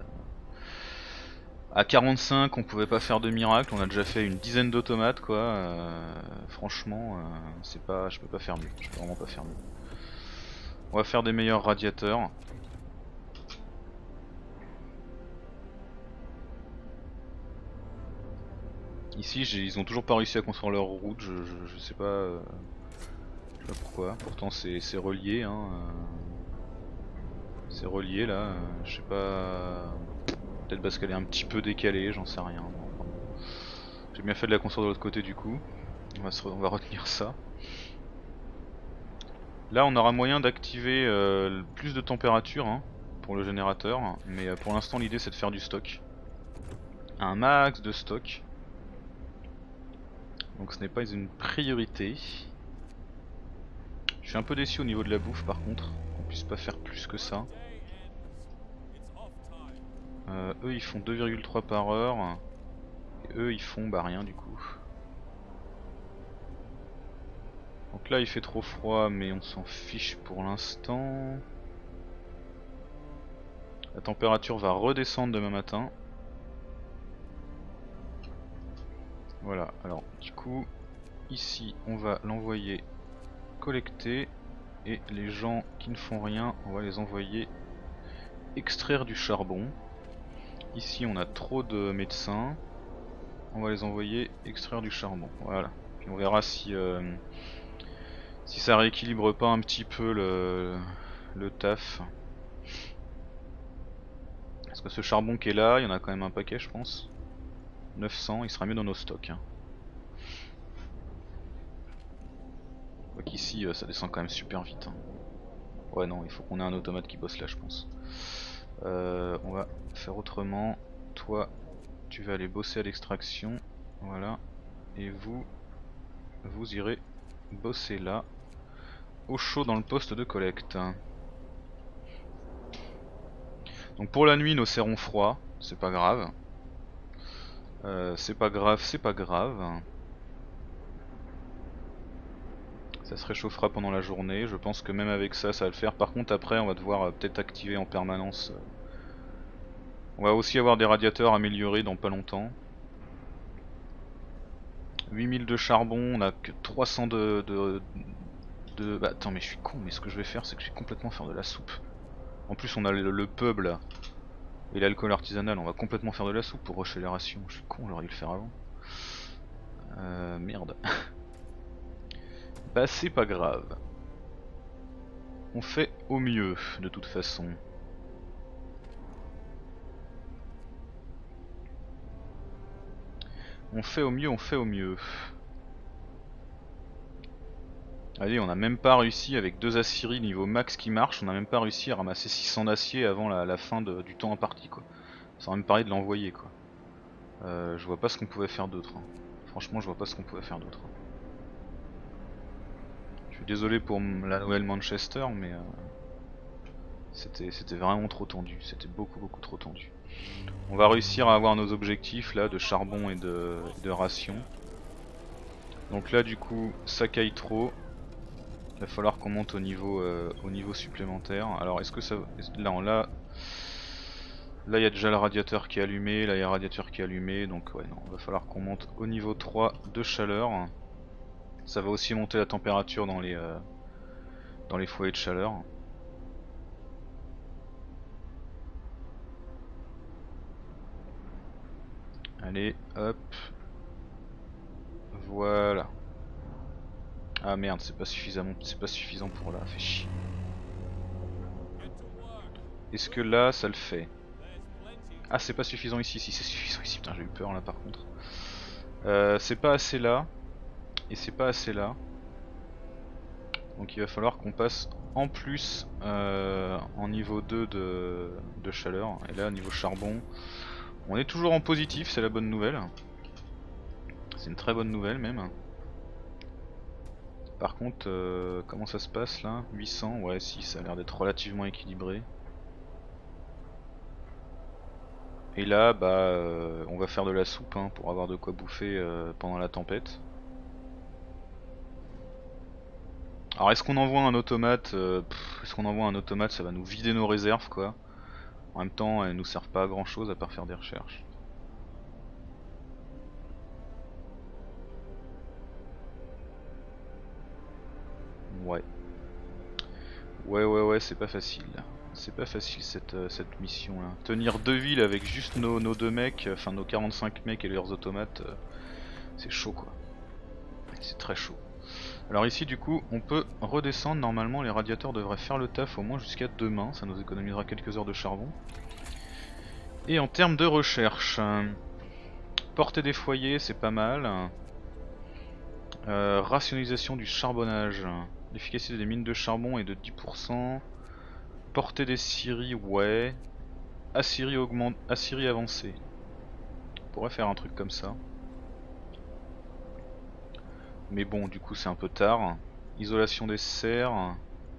A: à quarante-cinq, on pouvait pas faire de miracle, on a déjà fait une dizaine d'automates quoi. Euh, franchement, euh, c'est pas, je peux pas faire mieux, je peux vraiment pas faire mieux. On va faire des meilleurs radiateurs. Ici, ils ont toujours pas réussi à construire leur route, je, je, je sais pas, euh, je sais pas pourquoi. Pourtant c'est relié, hein. Euh, c'est relié là. Euh, je sais pas. Peut-être parce qu'elle est un petit peu décalée, j'en sais rien. Bon, j'ai bien fait de la construire de l'autre côté du coup. On va, se, on va retenir ça. Là, on aura moyen d'activer euh, plus de température hein, pour le générateur, mais euh, pour l'instant, l'idée c'est de faire du stock. Un max de stock. Donc ce n'est pas une priorité. Je suis un peu déçu au niveau de la bouffe par contre, qu'on puisse pas faire plus que ça. Euh, eux ils font deux virgule trois par heure, et eux ils font bah rien du coup. Donc là il fait trop froid mais on s'en fiche pour l'instant. La température va redescendre demain matin. Voilà, alors du coup ici on va l'envoyer collecter et les gens qui ne font rien on va les envoyer extraire du charbon. Ici on a trop de médecins, on va les envoyer extraire du charbon, voilà. Puis on verra si, euh, si ça rééquilibre pas un petit peu le, le taf. Parce que ce charbon qui est là, il y en a quand même un paquet je pense. neuf cents, il sera mieux dans nos stocks. Hein. Donc ici euh, ça descend quand même super vite. Hein. Ouais non, il faut qu'on ait un automate qui bosse là je pense. Euh, on va faire autrement. Toi, tu vas aller bosser à l'extraction. Voilà. Et vous, vous irez bosser là. Au chaud dans le poste de collecte. Donc pour la nuit, nos serrons froids. C'est pas grave. Euh, c'est pas grave, c'est pas grave. Ça se réchauffera pendant la journée. Je pense que même avec ça, ça va le faire. Par contre, après, on va devoir euh, peut-être activer en permanence. Euh, On va aussi avoir des radiateurs améliorés dans pas longtemps. huit mille de charbon, on a que trois cents de... de, de... Bah attends mais je suis con, mais ce que je vais faire c'est que je vais complètement faire de la soupe. En plus on a le, le pub là, et l'alcool artisanal, on va complètement faire de la soupe pour rusher les rations. Je suis con, j'aurais dû le faire avant. Euh... Merde. Bah c'est pas grave. On fait au mieux de toute façon. On fait au mieux, on fait au mieux. Allez, on a même pas réussi avec deux aciéries niveau max qui marche, on a même pas réussi à ramasser six cents d'acier avant la, la fin de, du temps imparti quoi. Sans même parler de l'envoyer quoi. Euh, je vois pas ce qu'on pouvait faire d'autre. Hein. Franchement je vois pas ce qu'on pouvait faire d'autre. Je suis désolé pour la nouvelle Manchester mais euh, c'était c'était vraiment trop tendu, c'était beaucoup beaucoup trop tendu. On va réussir à avoir nos objectifs là de charbon et de, de ration. Donc là du coup ça caille trop. Il va falloir qu'on monte au niveau, euh, au niveau supplémentaire. Alors est-ce que ça... Là, on l'a... Là il y a déjà le radiateur qui est allumé, là il y a le radiateur qui est allumé. Donc ouais non, il va falloir qu'on monte au niveau trois de chaleur. Ça va aussi monter la température dans les, euh, dans les foyers de chaleur. Allez, hop. Voilà. Ah merde, c'est pas suffisamment, c'est pas suffisant pour là, fait chier. Est-ce que là ça le fait? Ah c'est pas suffisant ici, si c'est suffisant ici, putain j'ai eu peur là par contre. Euh, c'est pas assez là, et c'est pas assez là. Donc il va falloir qu'on passe en plus euh, en niveau deux de, de chaleur. Et là niveau charbon, on est toujours en positif, c'est la bonne nouvelle. C'est une très bonne nouvelle même. Par contre, euh, comment ça se passe là? huit cents, ouais si, ça a l'air d'être relativement équilibré. Et là, bah, euh, on va faire de la soupe hein, pour avoir de quoi bouffer euh, pendant la tempête. Alors est-ce qu'on envoie un automate euh, Est-ce qu'on envoie un automate? Ça va nous vider nos réserves quoi. En même temps, elles nous servent pas à grand chose à part faire des recherches. Ouais. Ouais ouais ouais, c'est pas facile. C'est pas facile cette, euh, cette mission là. Tenir deux villes avec juste nos, nos deux mecs, enfin nos quarante-cinq mecs et leurs automates, euh, c'est chaud quoi. C'est très chaud. Alors ici du coup on peut redescendre, normalement les radiateurs devraient faire le taf au moins jusqu'à demain, ça nous économisera quelques heures de charbon. Et en termes de recherche, euh, portée des foyers c'est pas mal. Euh, rationalisation du charbonnage, l'efficacité des mines de charbon est de dix pour cent. Portée des scieries, ouais. Aciérie augmente, aciérie avancée. On pourrait faire un truc comme ça. Mais bon, du coup c'est un peu tard. Isolation des serres.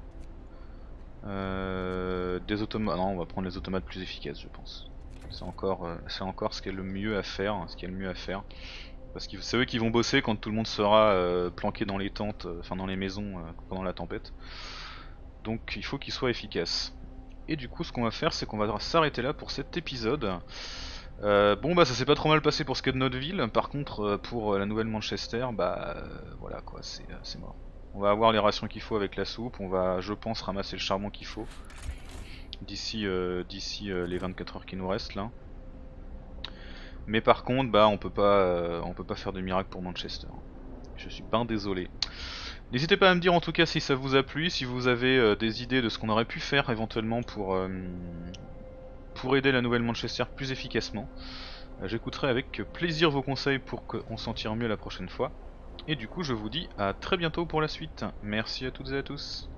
A: Euh, des automates. Non, on va prendre les automates plus efficaces, je pense. C'est encore, euh, c'est encore ce qui est le mieux à faire, ce qui est le mieux à faire. Parce que c'est eux qui vont bosser quand tout le monde sera euh, planqué dans les tentes, euh, enfin dans les maisons euh, pendant la tempête. Donc il faut qu'ils soient efficaces. Et du coup ce qu'on va faire c'est qu'on va s'arrêter là pour cet épisode. Euh, bon bah ça s'est pas trop mal passé pour ce qui est de notre ville, par contre euh, pour euh, la nouvelle Manchester, bah euh, voilà quoi, c'est euh, mort. On va avoir les rations qu'il faut avec la soupe, on va je pense ramasser le charbon qu'il faut d'ici euh, d'ici euh, les vingt-quatre heures qui nous restent là. Mais par contre bah on peut pas euh, on peut pas faire de miracle pour Manchester. Je suis ben désolé. N'hésitez pas à me dire en tout cas si ça vous a plu, si vous avez euh, des idées de ce qu'on aurait pu faire éventuellement pour, euh, pour aider la nouvelle Manchester plus efficacement. Euh, J'écouterai avec plaisir vos conseils pour qu'on s'en tire mieux la prochaine fois. Et du coup je vous dis à très bientôt pour la suite. Merci à toutes et à tous.